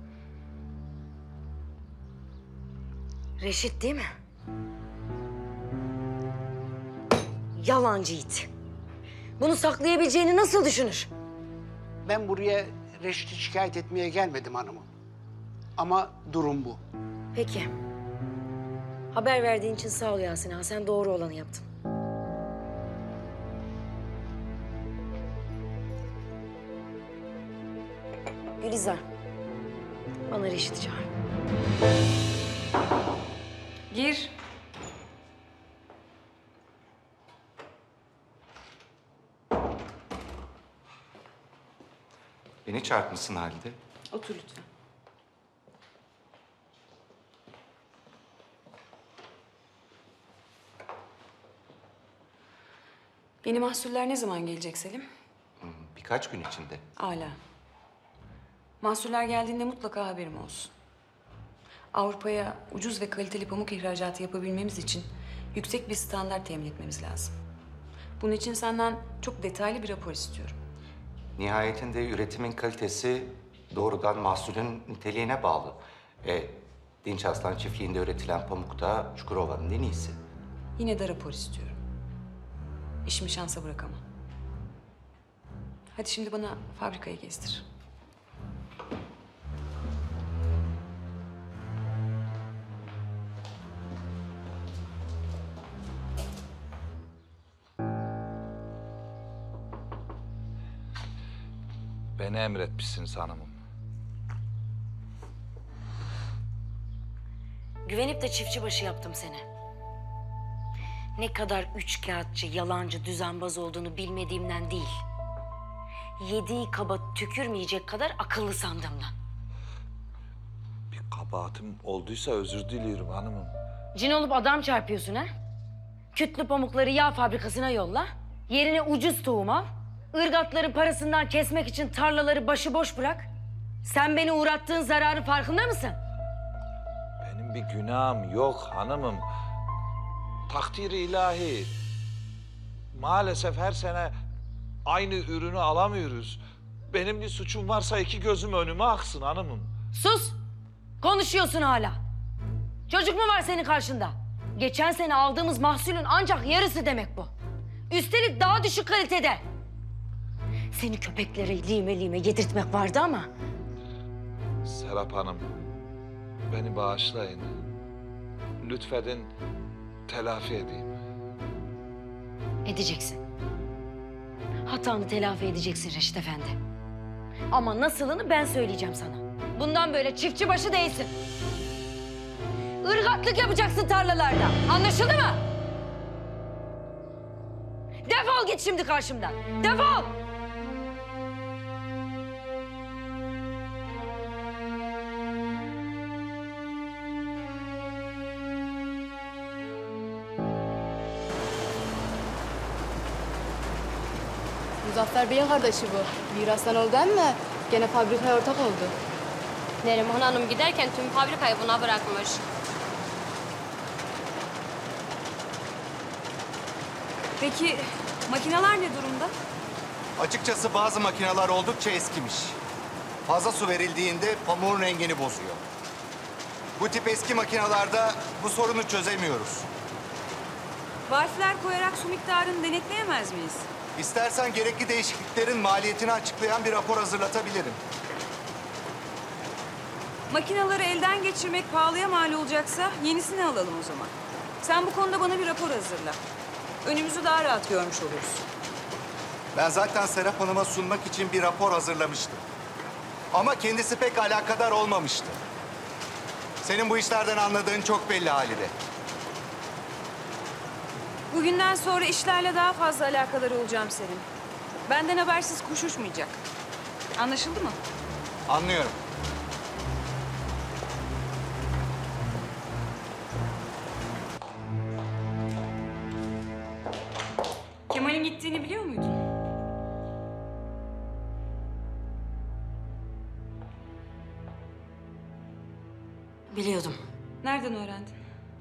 Reşit değil mi? Yalancı it. Bunu saklayabileceğini nasıl düşünür? Ben buraya Reşit'i şikayet etmeye gelmedim hanımım. Ama durum bu. Peki. Haber verdiğin için sağ ol Yasin ağa. Sen doğru olanı yaptın. Gülizar. Bana Reşit'i çağır. Gir. Beni çarpmışsın halde. Otur lütfen. Yeni mahsuller ne zaman gelecek Selim? Birkaç gün içinde. Âlâ. Mahsuller geldiğinde mutlaka haberim olsun. Avrupa'ya ucuz ve kaliteli pamuk ihracatı yapabilmemiz için yüksek bir standart temin etmemiz lazım. Bunun için senden çok detaylı bir rapor istiyorum. Nihayetinde üretimin kalitesi doğrudan mahsulün niteliğine bağlı. E, Dinç Aslan çiftliğinde üretilen pamuk da Çukurova'nın en iyisi. Yine de rapor istiyorum. İşimi şansa bırakamam. Hadi şimdi bana fabrikayı gezdir. Beni emretmişsiniz hanımım. Güvenip de çiftçi başı yaptım seni. Ne kadar üçkağıtçı, yalancı, düzenbaz olduğunu bilmediğimden değil. Yediği kaba tükürmeyecek kadar akıllı sandığımdan. Bir kabahatim olduysa özür diliyorum hanımım. Cin olup adam çarpıyorsun ha? Kütlü pamukları yağ fabrikasına yolla. Yerine ucuz tohum al. Irgatları parasından kesmek için tarlaları başıboş bırak. Sen beni uğrattığın zararın farkında mısın? Benim bir günahım yok hanımım. Takdiri ilahi. Maalesef her sene aynı ürünü alamıyoruz. Benim bir suçum varsa iki gözüm önüme aksın hanımım. Sus! Konuşuyorsun hala. Çocuk mu var senin karşında? Geçen sene aldığımız mahsulün ancak yarısı demek bu. Üstelik daha düşük kalitede. Seni köpeklere lime lime yedirtmek vardı ama... Serap Hanım, beni bağışlayın. Lütfedin, telafi edeyim. Edeceksin. Hatanı telafi edeceksin Reşit Efendi. Ama nasılını ben söyleyeceğim sana. Bundan böyle çiftçi başı değilsin. Irgatlık yapacaksın tarlalarda. Anlaşıldı mı? Defol git şimdi karşımdan. Defol! Muzaffer Bey'in kardeşi bu. Mirastan oldu ama gene fabrikaya ortak oldu. Neriman Hanım giderken tüm fabrikayı buna bırakmış. Peki makineler ne durumda? Açıkçası bazı makineler oldukça eskimiş. Fazla su verildiğinde pamuğun rengini bozuyor. Bu tip eski makinelerde bu sorunu çözemiyoruz. Valfler koyarak su miktarını denetleyemez miyiz? İstersen gerekli değişikliklerin maliyetini açıklayan bir rapor hazırlatabilirim. Makineleri elden geçirmek pahalıya mal olacaksa yenisini alalım o zaman. Sen bu konuda bana bir rapor hazırla. Önümüzü daha rahat görmüş oluruz. Ben zaten Serap Hanım'a sunmak için bir rapor hazırlamıştım. Ama kendisi pek alakadar olmamıştı. Senin bu işlerden anladığın çok belli Halide. Bugünden sonra işlerle daha fazla alakadar olacağım senin. Benden habersiz kuş uçmayacak. Anlaşıldı mı? Anlıyorum. Kemal'in gittiğini biliyor muydun? Biliyordum. Nereden öğrendin?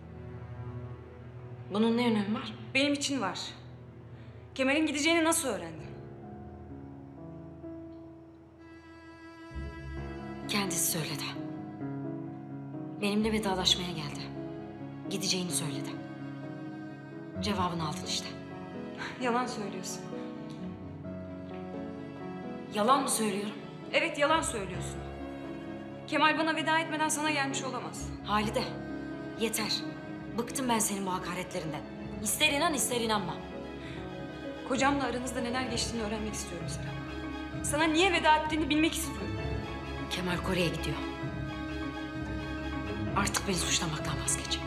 Bunun ne önemi var? Benim için var. Kemal'in gideceğini nasıl öğrendin? Kendisi söyledi. Benimle vedalaşmaya geldi. Gideceğini söyledi. Cevabını aldın işte. Yalan söylüyorsun. Yalan mı söylüyorum? Evet, yalan söylüyorsun. Kemal bana veda etmeden sana gelmiş olamaz. Halide, yeter. Bıktım ben senin bu hakaretlerinden. İster inan, ister inanma. Kocamla aranızda neler geçtiğini öğrenmek istiyorum Serap. Sana niye veda ettiğini bilmek istiyorum. Kemal Kore'ye gidiyor. Artık beni suçlamaktan vazgeç.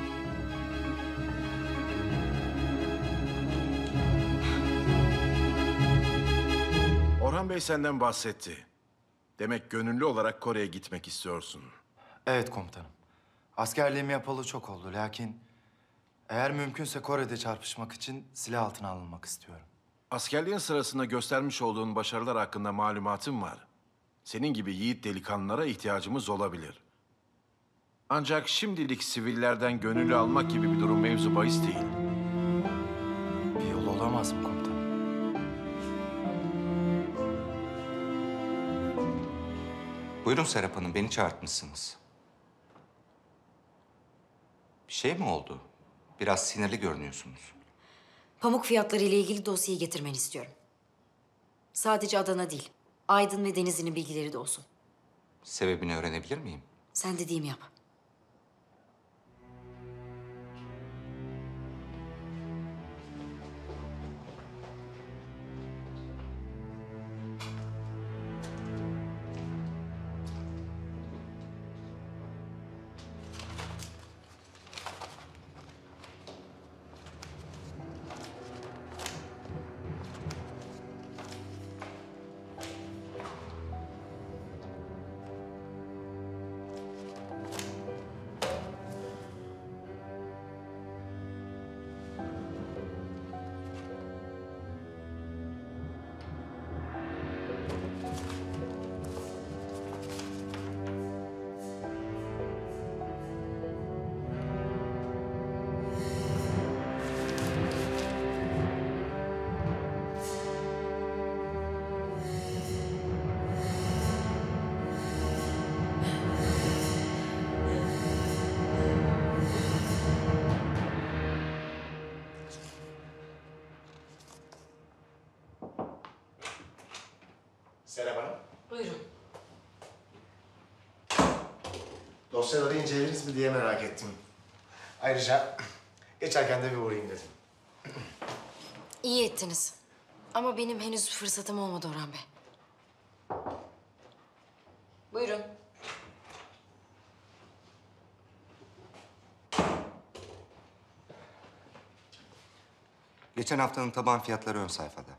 Orhan Bey senden bahsetti. Demek gönüllü olarak Kore'ye gitmek istiyorsun. Evet komutanım. Askerliğimi yapalı çok oldu. Lakin eğer mümkünse Kore'de çarpışmak için silah altına alınmak istiyorum. Askerliğin sırasında göstermiş olduğun başarılar hakkında malumatım var. Senin gibi yiğit delikanlılara ihtiyacımız olabilir. Ancak şimdilik sivillerden gönüllü almak gibi bir durum mevzu bahis değil. Bir yol olamaz mı komutanım? Buyurun Serap Hanım, beni çağırtmışsınız. Bir şey mi oldu? Biraz sinirli görünüyorsunuz. Pamuk fiyatları ile ilgili dosyayı getirmeni istiyorum. Sadece Adana değil, Aydın ve Denizli'nin bilgileri de olsun. Sebebini öğrenebilir miyim? Sen dediğimi yap. Serap Hanım. Buyurun. Dosyaları incelediniz mi diye merak ettim. Ayrıca geçerken de bir uğrayayım dedim. İyi ettiniz. Ama benim henüz fırsatım olmadı Orhan Bey. Buyurun. Geçen haftanın taban fiyatları ön sayfada.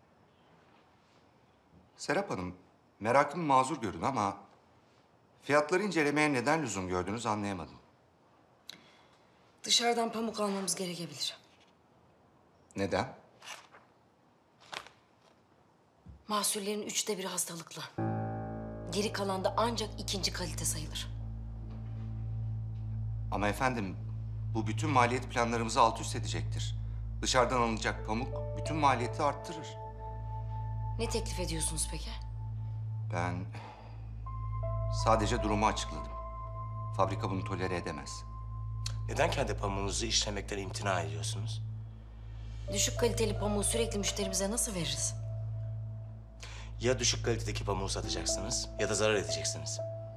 Serap Hanım, merakım mazur görün ama fiyatları incelemeye neden lüzum gördünüz anlayamadım. Dışarıdan pamuk almamız gerekebilir. Neden? Mahsullerin üçte biri hastalıklı. Geri kalan da ancak ikinci kalite sayılır. Ama efendim, bu bütün maliyet planlarımızı alt üst edecektir. Dışarıdan alınacak pamuk bütün maliyeti arttırır. Ne teklif ediyorsunuz peki? Ben sadece durumu açıkladım. Fabrika bunu tolere edemez. Neden kendi pamuğunuzu işlemekten imtina ediyorsunuz? Düşük kaliteli pamuğu sürekli müşterimize nasıl veririz? Ya düşük kalitedeki pamuğu satacaksınız ya da zarar edeceksiniz.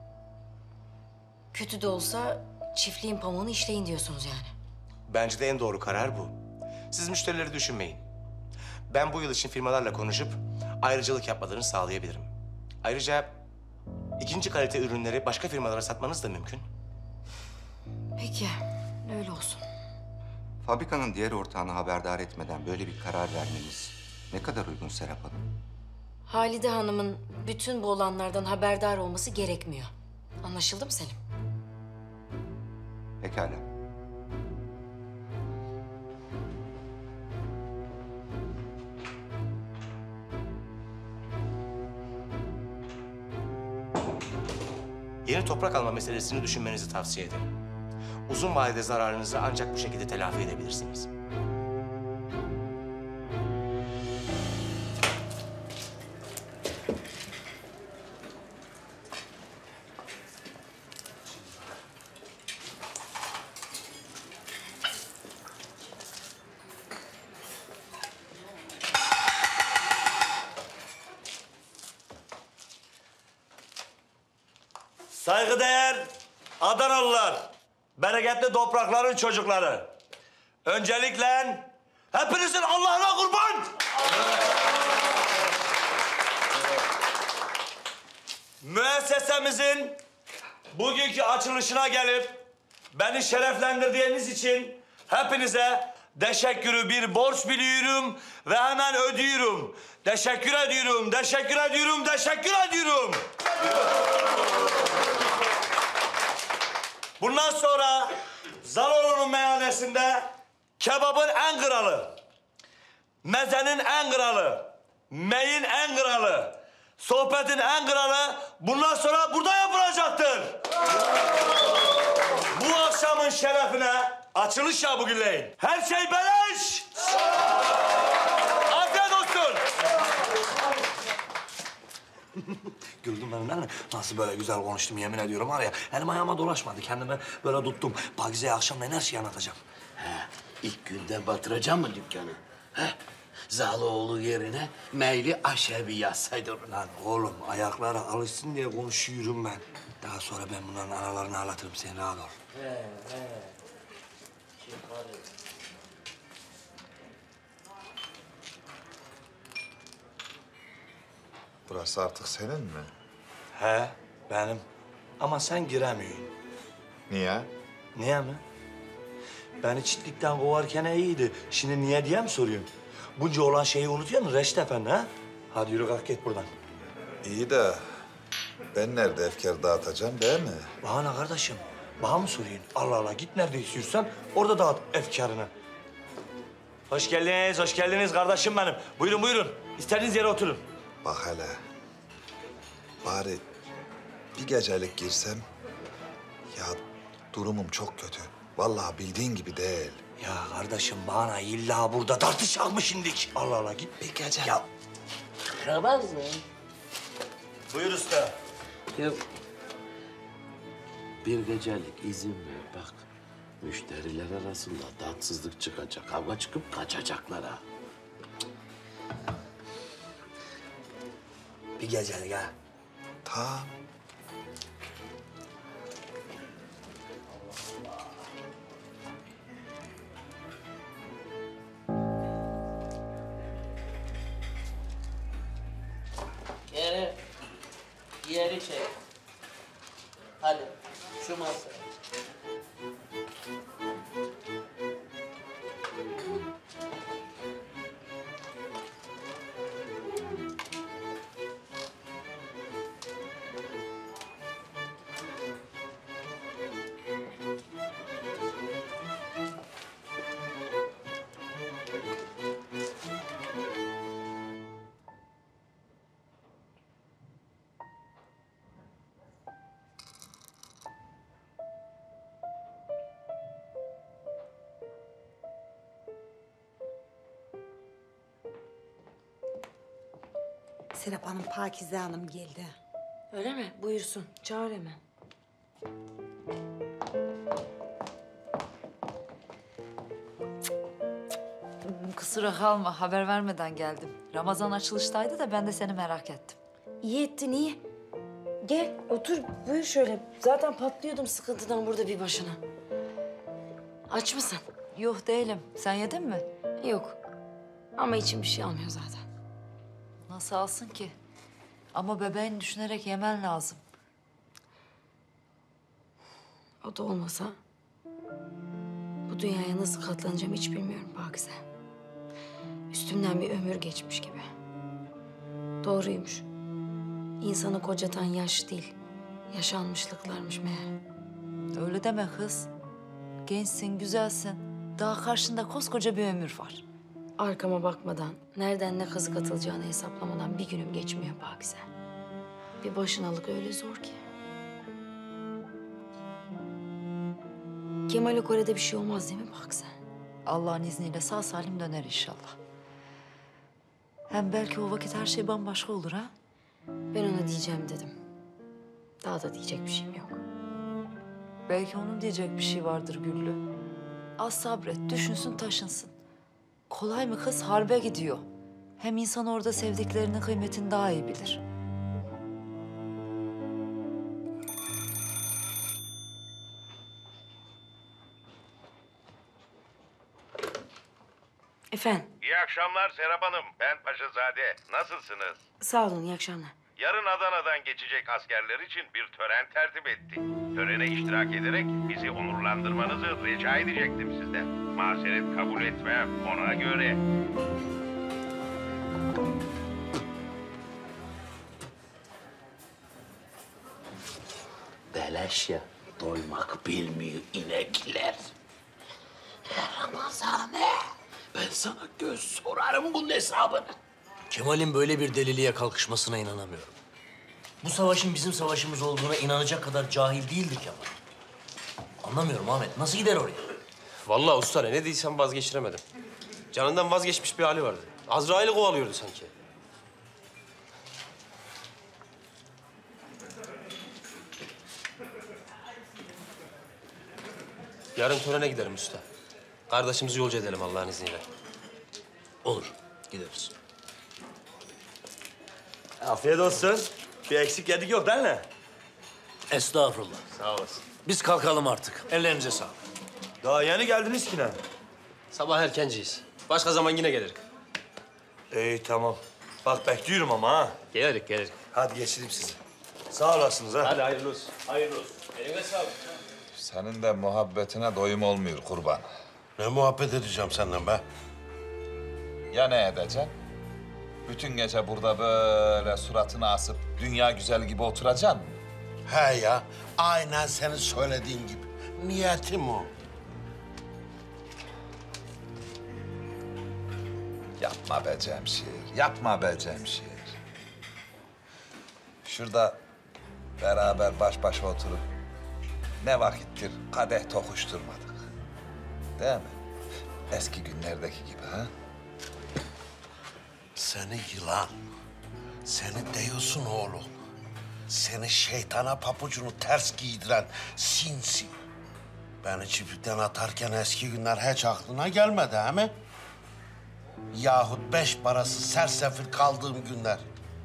Kötü de olsa çiftliğin pamuğunu işleyin diyorsunuz yani. Bence de en doğru karar bu. Siz müşterileri düşünmeyin. Ben bu yıl için firmalarla konuşup ayrıcalık yapmalarını sağlayabilirim. Ayrıca ikinci kalite ürünleri başka firmalara satmanız da mümkün. Peki, öyle olsun. Fabrikanın diğer ortağını haberdar etmeden böyle bir karar vermeniz ne kadar uygun Serap Hanım? Halide Hanım'ın bütün bu olanlardan haberdar olması gerekmiyor. Anlaşıldı mı Selim? Pekala. Yeni toprak alma meselesini düşünmenizi tavsiye ederim. Uzun vadede zararınızı ancak bu şekilde telafi edebilirsiniz. Saygıdeğer Adanalılar, bereketli toprakların çocukları. Öncelikle hepinizin Allah'ına kurban. Müessesemizin bugünkü açılışına gelip beni şereflendirdiğiniz için hepinize teşekkürü bir borç biliyorum ve hemen ödüyorum. Teşekkür ediyorum, teşekkür ediyorum, teşekkür ediyorum. Bundan sonra Zaloğlu'nun meyhanesinde kebabın en kralı, mezenin en kralı, meyin en kralı, sohbetin en kralı bundan sonra burada yapılacaktır. Bu akşamın şerefine açılış ya bugünleyin. Her şey beleş. Afiyet olsun. Gördün beni değil mi? Nasıl böyle güzel konuştum yemin ediyorum var ya. Elim ayağıma dolaşmadı. Kendimi böyle tuttum. Pakize'ye akşamleyin her şeyi anlatacağım. He, ilk günden batıracağım mı dükkanı? He? Zaloğlu yerine Meyli Aşevi yazsaydın. Lan oğlum ayaklara alışsın diye konuşuyorum ben. Daha sonra ben bunların analarını ağlatırım. Sen rahat ol. He, he. Burası artık senin mi? He, benim. Ama sen giremiyorsun. Niye? Niye mi? Beni çiftlikten kovarken iyiydi. Şimdi niye diye mi soruyorsun? Bunca olan şeyi unutuyor musun Reşit Efendi ha? Hadi yürü kalk git buradan. İyi de ben nerede efkar dağıtacağım değil mi? Bana ne kardeşim? Bana mı soruyorsun? Allah Allah git nerede istiyorsan orada dağıt efkarını. Hoş geldiniz, hoş geldiniz kardeşim benim. Buyurun buyurun. İstediğiniz yere oturun. Bak hele. Bari bir gecelik girsem. Ya durumum çok kötü. Vallahi bildiğin gibi değil. Ya kardeşim bana illa burada tartışak mı şimdik? Allah Allah git bir gece. Ya. Çıkamaz mı? Buyur usta. Ya bir gecelik izin ver bak. Müşteriler arasında tatsızlık çıkacak. Kavga çıkıp kaçacaklar ha. Bir gecelik ha. Tamam. Yeri, yeri çek. Hadi şu masaya. Serap Hanım, Pakize Hanım geldi. Öyle mi? Buyursun. Çağır hemen. Kusura kalma, haber vermeden geldim. Ramazan açılıştaydı da ben de seni merak ettim. İyi ettin, iyi. Gel, otur. Buyur şöyle. Zaten patlıyordum sıkıntıdan burada bir başına. Aç mısın? Yok değilim. Sen yedin mi? Yok. Ama içim bir şey almıyor zaten. Nasıl alsın ki? Ama bebeğini düşünerek yemen lazım. O da olmasa bu dünyaya nasıl katlanacağım hiç bilmiyorum Pakize. Üstümden bir ömür geçmiş gibi. Doğruymuş. İnsanı kocatan yaş değil, yaşanmışlıklarmış meğer. Öyle deme kız. Gençsin, güzelsin. Daha karşında koskoca bir ömür var. Arkama bakmadan, nereden ne kazık atılacağını hesaplamadan bir günüm geçmiyor Pakize. Bir başınalık öyle zor ki. Kemal'e Kore'de bir şey olmaz değil mi Pakize? Allah'ın izniyle sağ salim döner inşallah. Hem belki o vakit her şey bambaşka olur ha? Ben ona diyeceğim dedim. Daha da diyecek bir şeyim yok. Belki onun diyecek bir şey vardır Güllü. Az sabret, düşünsün taşınsın. Kolay mı kız? Harbe gidiyor. Hem insan orada sevdiklerinin kıymetini daha iyi bilir. Efendim? İyi akşamlar Serap Hanım. Ben Paşazade. Nasılsınız? Sağ olun, iyi akşamlar. Yarın Adana'dan geçecek askerler için bir tören tertip etti. Törene iştirak ederek bizi onurlandırmanızı rica edecektim sizden. Mazeret kabul etmem ona göre. Beleş ya, doymak bilmiyor inekler. Ramazan'ı, Ben sana göz sorarım bunun hesabını. Kemal'in böyle bir deliliğe kalkışmasına inanamıyorum. Bu savaşın bizim savaşımız olduğuna inanacak kadar cahil değildir Kemal. Anlamıyorum Ahmet. Nasıl gider oraya? Vallahi usta ne dediysem vazgeçiremedim. Canından vazgeçmiş bir hali vardı. Azrail'i kovalıyordu sanki. Yarın törene gidelim usta. Kardeşimizi yolcu edelim Allah'ın izniyle. Olur, gideriz. Afiyet olsun. Bir eksik yedik yok değil mi? Estağfurullah. Sağ olasın. Biz kalkalım artık. Ellerinize sağlık. Daha yeni geldiniz ki ne? Sabah erkenciyiz. Başka zaman yine gelirik. İyi tamam. Bak bekliyorum ama ha. Gelirik gelirik. Hadi geçireyim sizi. Sağ olasınız ha. Hadi hayırlı olsun. Hayırlı olsun. Eline sağlık. Senin de muhabbetine doyum olmuyor kurban. Ne muhabbet edeceğim senden be? Ya ne edeceksin? Bütün gece burada böyle suratını asıp dünya güzel gibi oturacaksın mı? He ya, aynen senin söylediğin gibi. Niyetim o. Yapma be Cemşir, yapma be Cemşir. Şurada beraber baş başa oturup ne vakittir kadeh tokuşturmadık. Değil mi? Eski günlerdeki gibi ha? Seni yılan, seni diyorsun oğlum. Seni şeytana papucunu ters giydiren sinsi. Beni çiftlikten atarken eski günler hiç aklına gelmedi he mi? Yahut beş parası sersefil kaldığım günler.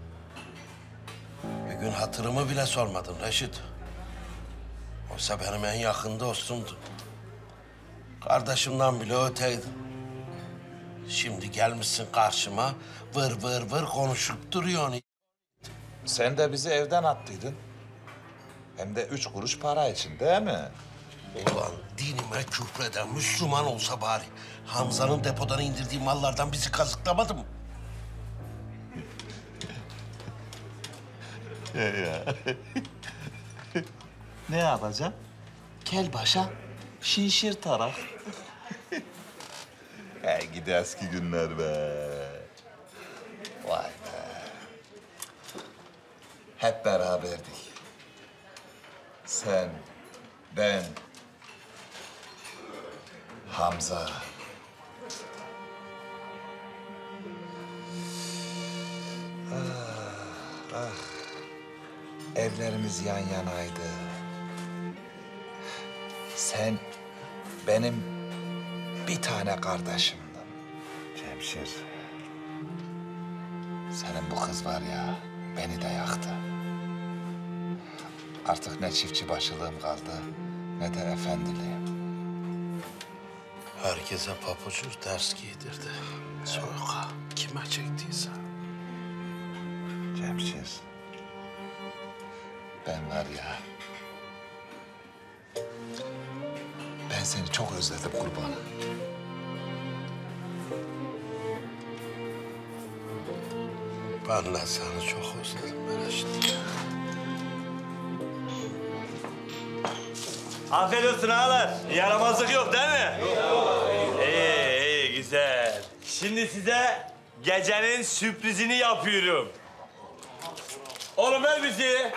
Bir gün hatırımı bile sormadın Reşit. Oysa benim en yakın dostumdu. Kardeşimden bile öteydin. Şimdi gelmişsin karşıma, vır vır vır konuşup duruyorsun. Sen de bizi evden attıydın. Hem de üç kuruş para için değil mi? Ulan dinime küfreden Müslüman olsa bari. Hamza'nın depodan indirdiği mallardan bizi kazıklamadı mı? ya. Ne yapacaksın? Kel başa, şişir tarak. Hey gidi eski günler be. Vay be. Hep beraberdik. Sen, ben, Hamza. Ah, ah. Evlerimiz yan yanaydı. Sen benim bir tane kardeşimdin. Cemşir. Senin bu kız var ya, beni de yaktı. Artık ne çiftçi başılığım kaldı, ne de efendiliğim. Herkese papucu ters giydirdi. Soyka kime çektiyse. Cemşir. Ben var ya... Ben seni çok özledim kurban. Ben de seni çok özledim Reşit. Afiyet olsun ağalar. Yaramazlık yok değil mi? Yok. İyi, iyi, güzel. Şimdi size gecenin sürprizini yapıyorum. Oğlum ver bizi.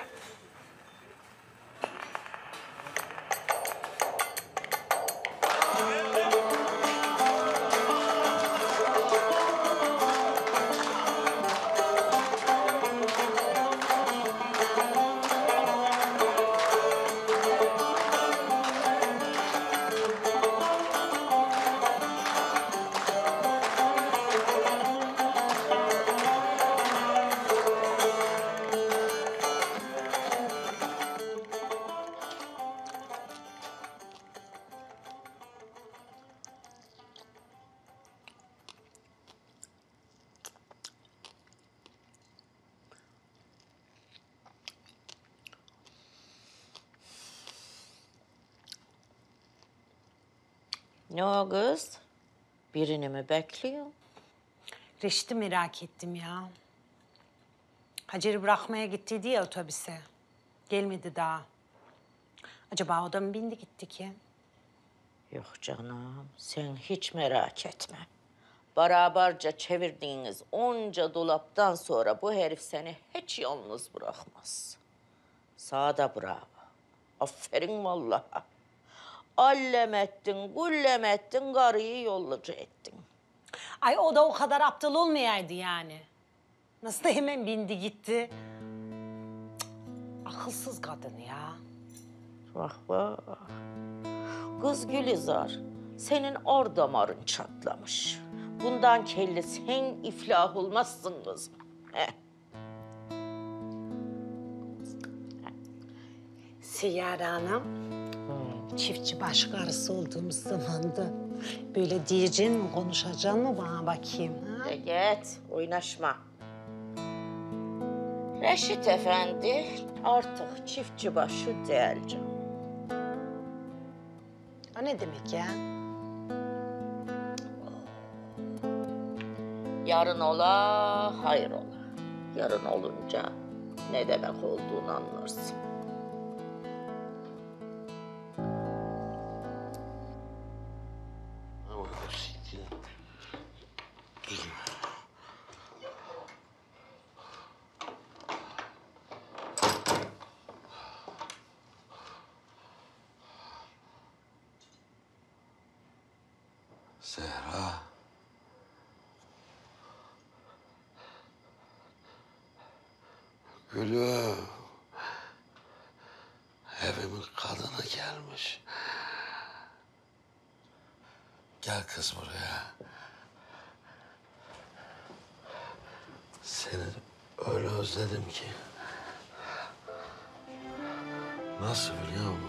Ne o kız? Birini mi bekliyor? Reşit'i merak ettim ya. Hacer'i bırakmaya gittiydi ya otobüse. Gelmedi daha. Acaba o da mı bindi gitti ki? Yok canım, sen hiç merak etme. Beraberce çevirdiğiniz onca dolaptan sonra bu herif seni hiç yalnız bırakmaz. Sağa da bravo. Aferin vallahi. Allem ettin, gullem ettin, karıyı yollucu ettin. Ay o da o kadar aptal olmayaydı yani. Nasıl da hemen bindi gitti. Cık, akılsız kadın ya. Vah vah. Kız Gülizar, senin or damarın çatlamış. Bundan kelli sen iflah olmazsın kızım. Heh. Seyyare Hanım, çiftçi baş karısı olduğumuz zamanda böyle diyeceksin mi, konuşacaksın mı bana bakayım? Ha? De git, oynaşma. Reşit Efendi artık çiftçi başı değil canım. O ne demek ya? Yarın ola, hayır ola. Yarın olunca ne demek olduğunu anlarsın. Zehra. Gülüm. Evimin kadını gelmiş. Gel kız buraya. Seni öyle özledim ki. Nasıl biliyor musun?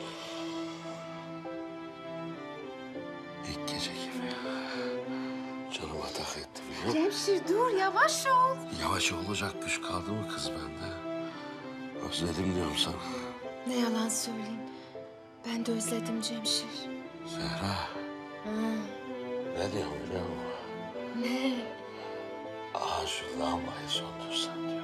İlk gece gibi. Canıma tak etti biliyor musun? Cemşir dur yavaş ol. Yavaş olacak güç kaldı mı kız bende? Özledim diyorum sana. Ne yalan söyleyeyim. Ben de özledim Cemşir. Zehra. Hı. Ne diyorum biliyor musun? Ne? Aa şu lambayı söndürsen diyorum.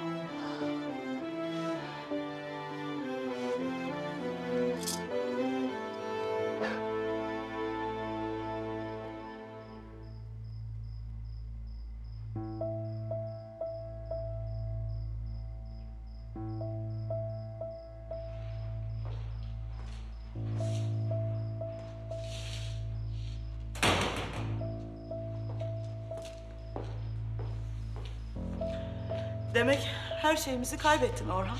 Demek her şeyimizi kaybettin Orhan.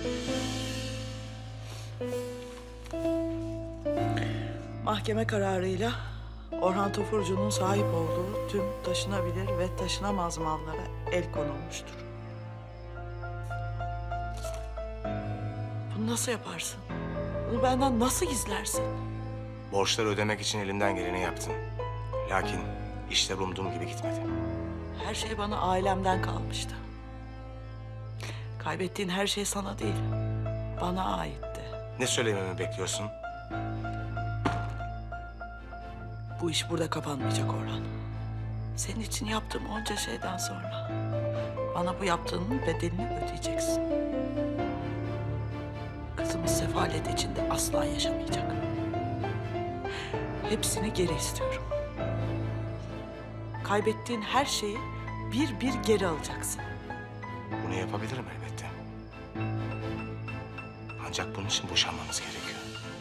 Mahkeme kararıyla Orhan Topurcu'nun sahip olduğu tüm taşınabilir ve taşınamaz mallara el konulmuştur. Bunu nasıl yaparsın? Bunu benden nasıl gizlersin? Borçları ödemek için elinden geleni yaptın. Lakin işler umduğum gibi gitmedi. Her şey bana ailemden kalmıştı. Kaybettiğin her şey sana değil, bana aitti. Ne söylememi bekliyorsun? Bu iş burada kapanmayacak Orhan. Senin için yaptığım onca şeyden sonra bana bu yaptığının bedelini ödeyeceksin. Kızımız sefalet içinde asla yaşamayacak. Hepsini geri istiyorum. Kaybettiğin her şeyi bir bir geri alacaksın. Bunu yapabilirim elbette. Ancak bunun için boşanmamız gerekiyor.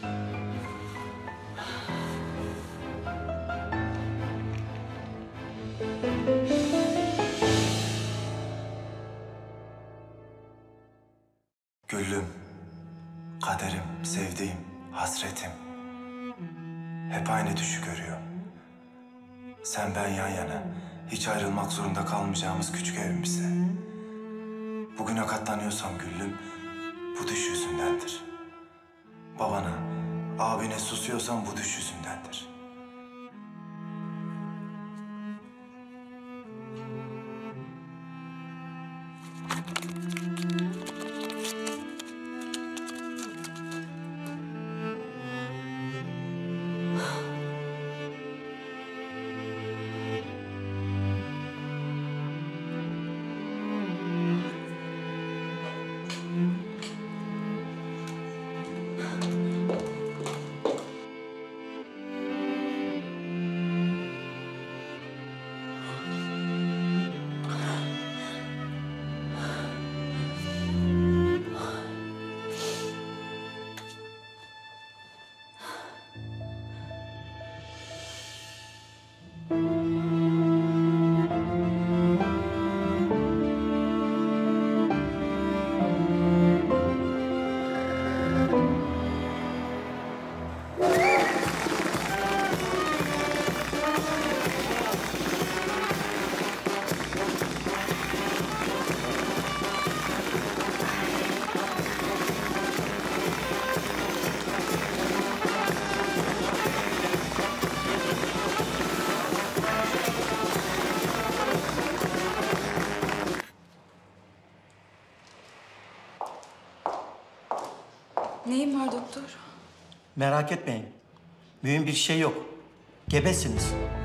Güllüm, kaderim, sevdiğim, hasretim. Hep aynı düşü görüyor. Sen ben yan yana, hiç ayrılmak zorunda kalmayacağımız küçük evimizde. Bugüne katlanıyorsam Güllüm, bu düş yüzündendir. Babana, abine susuyorsam bu düş yüzündendir. Neyin var doktor? Merak etmeyin. Mühim bir şey yok. Gebesiniz.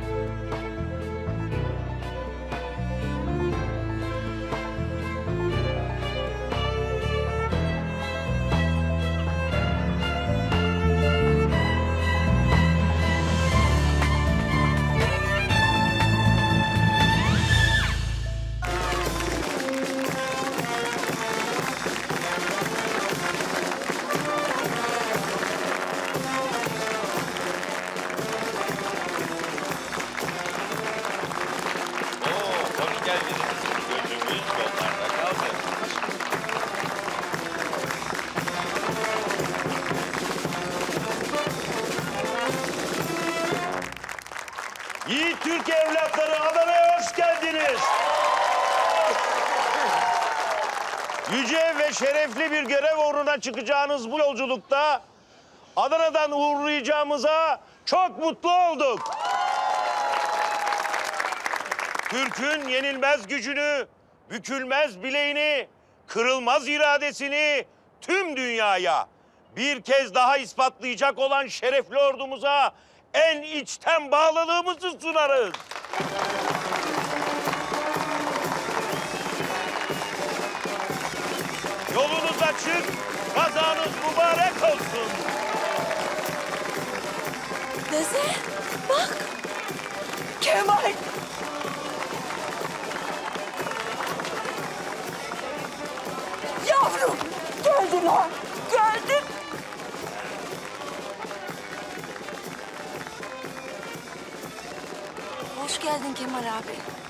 Hoş geldiniz. Gözümüz yollarda kaldı. Yiğit Türk evlatları, Adana'ya hoş geldiniz. Yüce ve şerefli bir görev uğruna çıkacağınız bu yolculukta Adana'dan uğurlayacağımıza çok mutlu olduk. Türk'ün yenilmez gücünü, bükülmez bileğini, kırılmaz iradesini tüm dünyaya bir kez daha ispatlayacak olan şerefli ordumuza en içten bağlılığımızı sunarız. Yolunuz açık, kazanız mübarek olsun. Neze, bak. Kemal. Yavrum, geldiler. Geldim. Hoş geldin Kemal abi.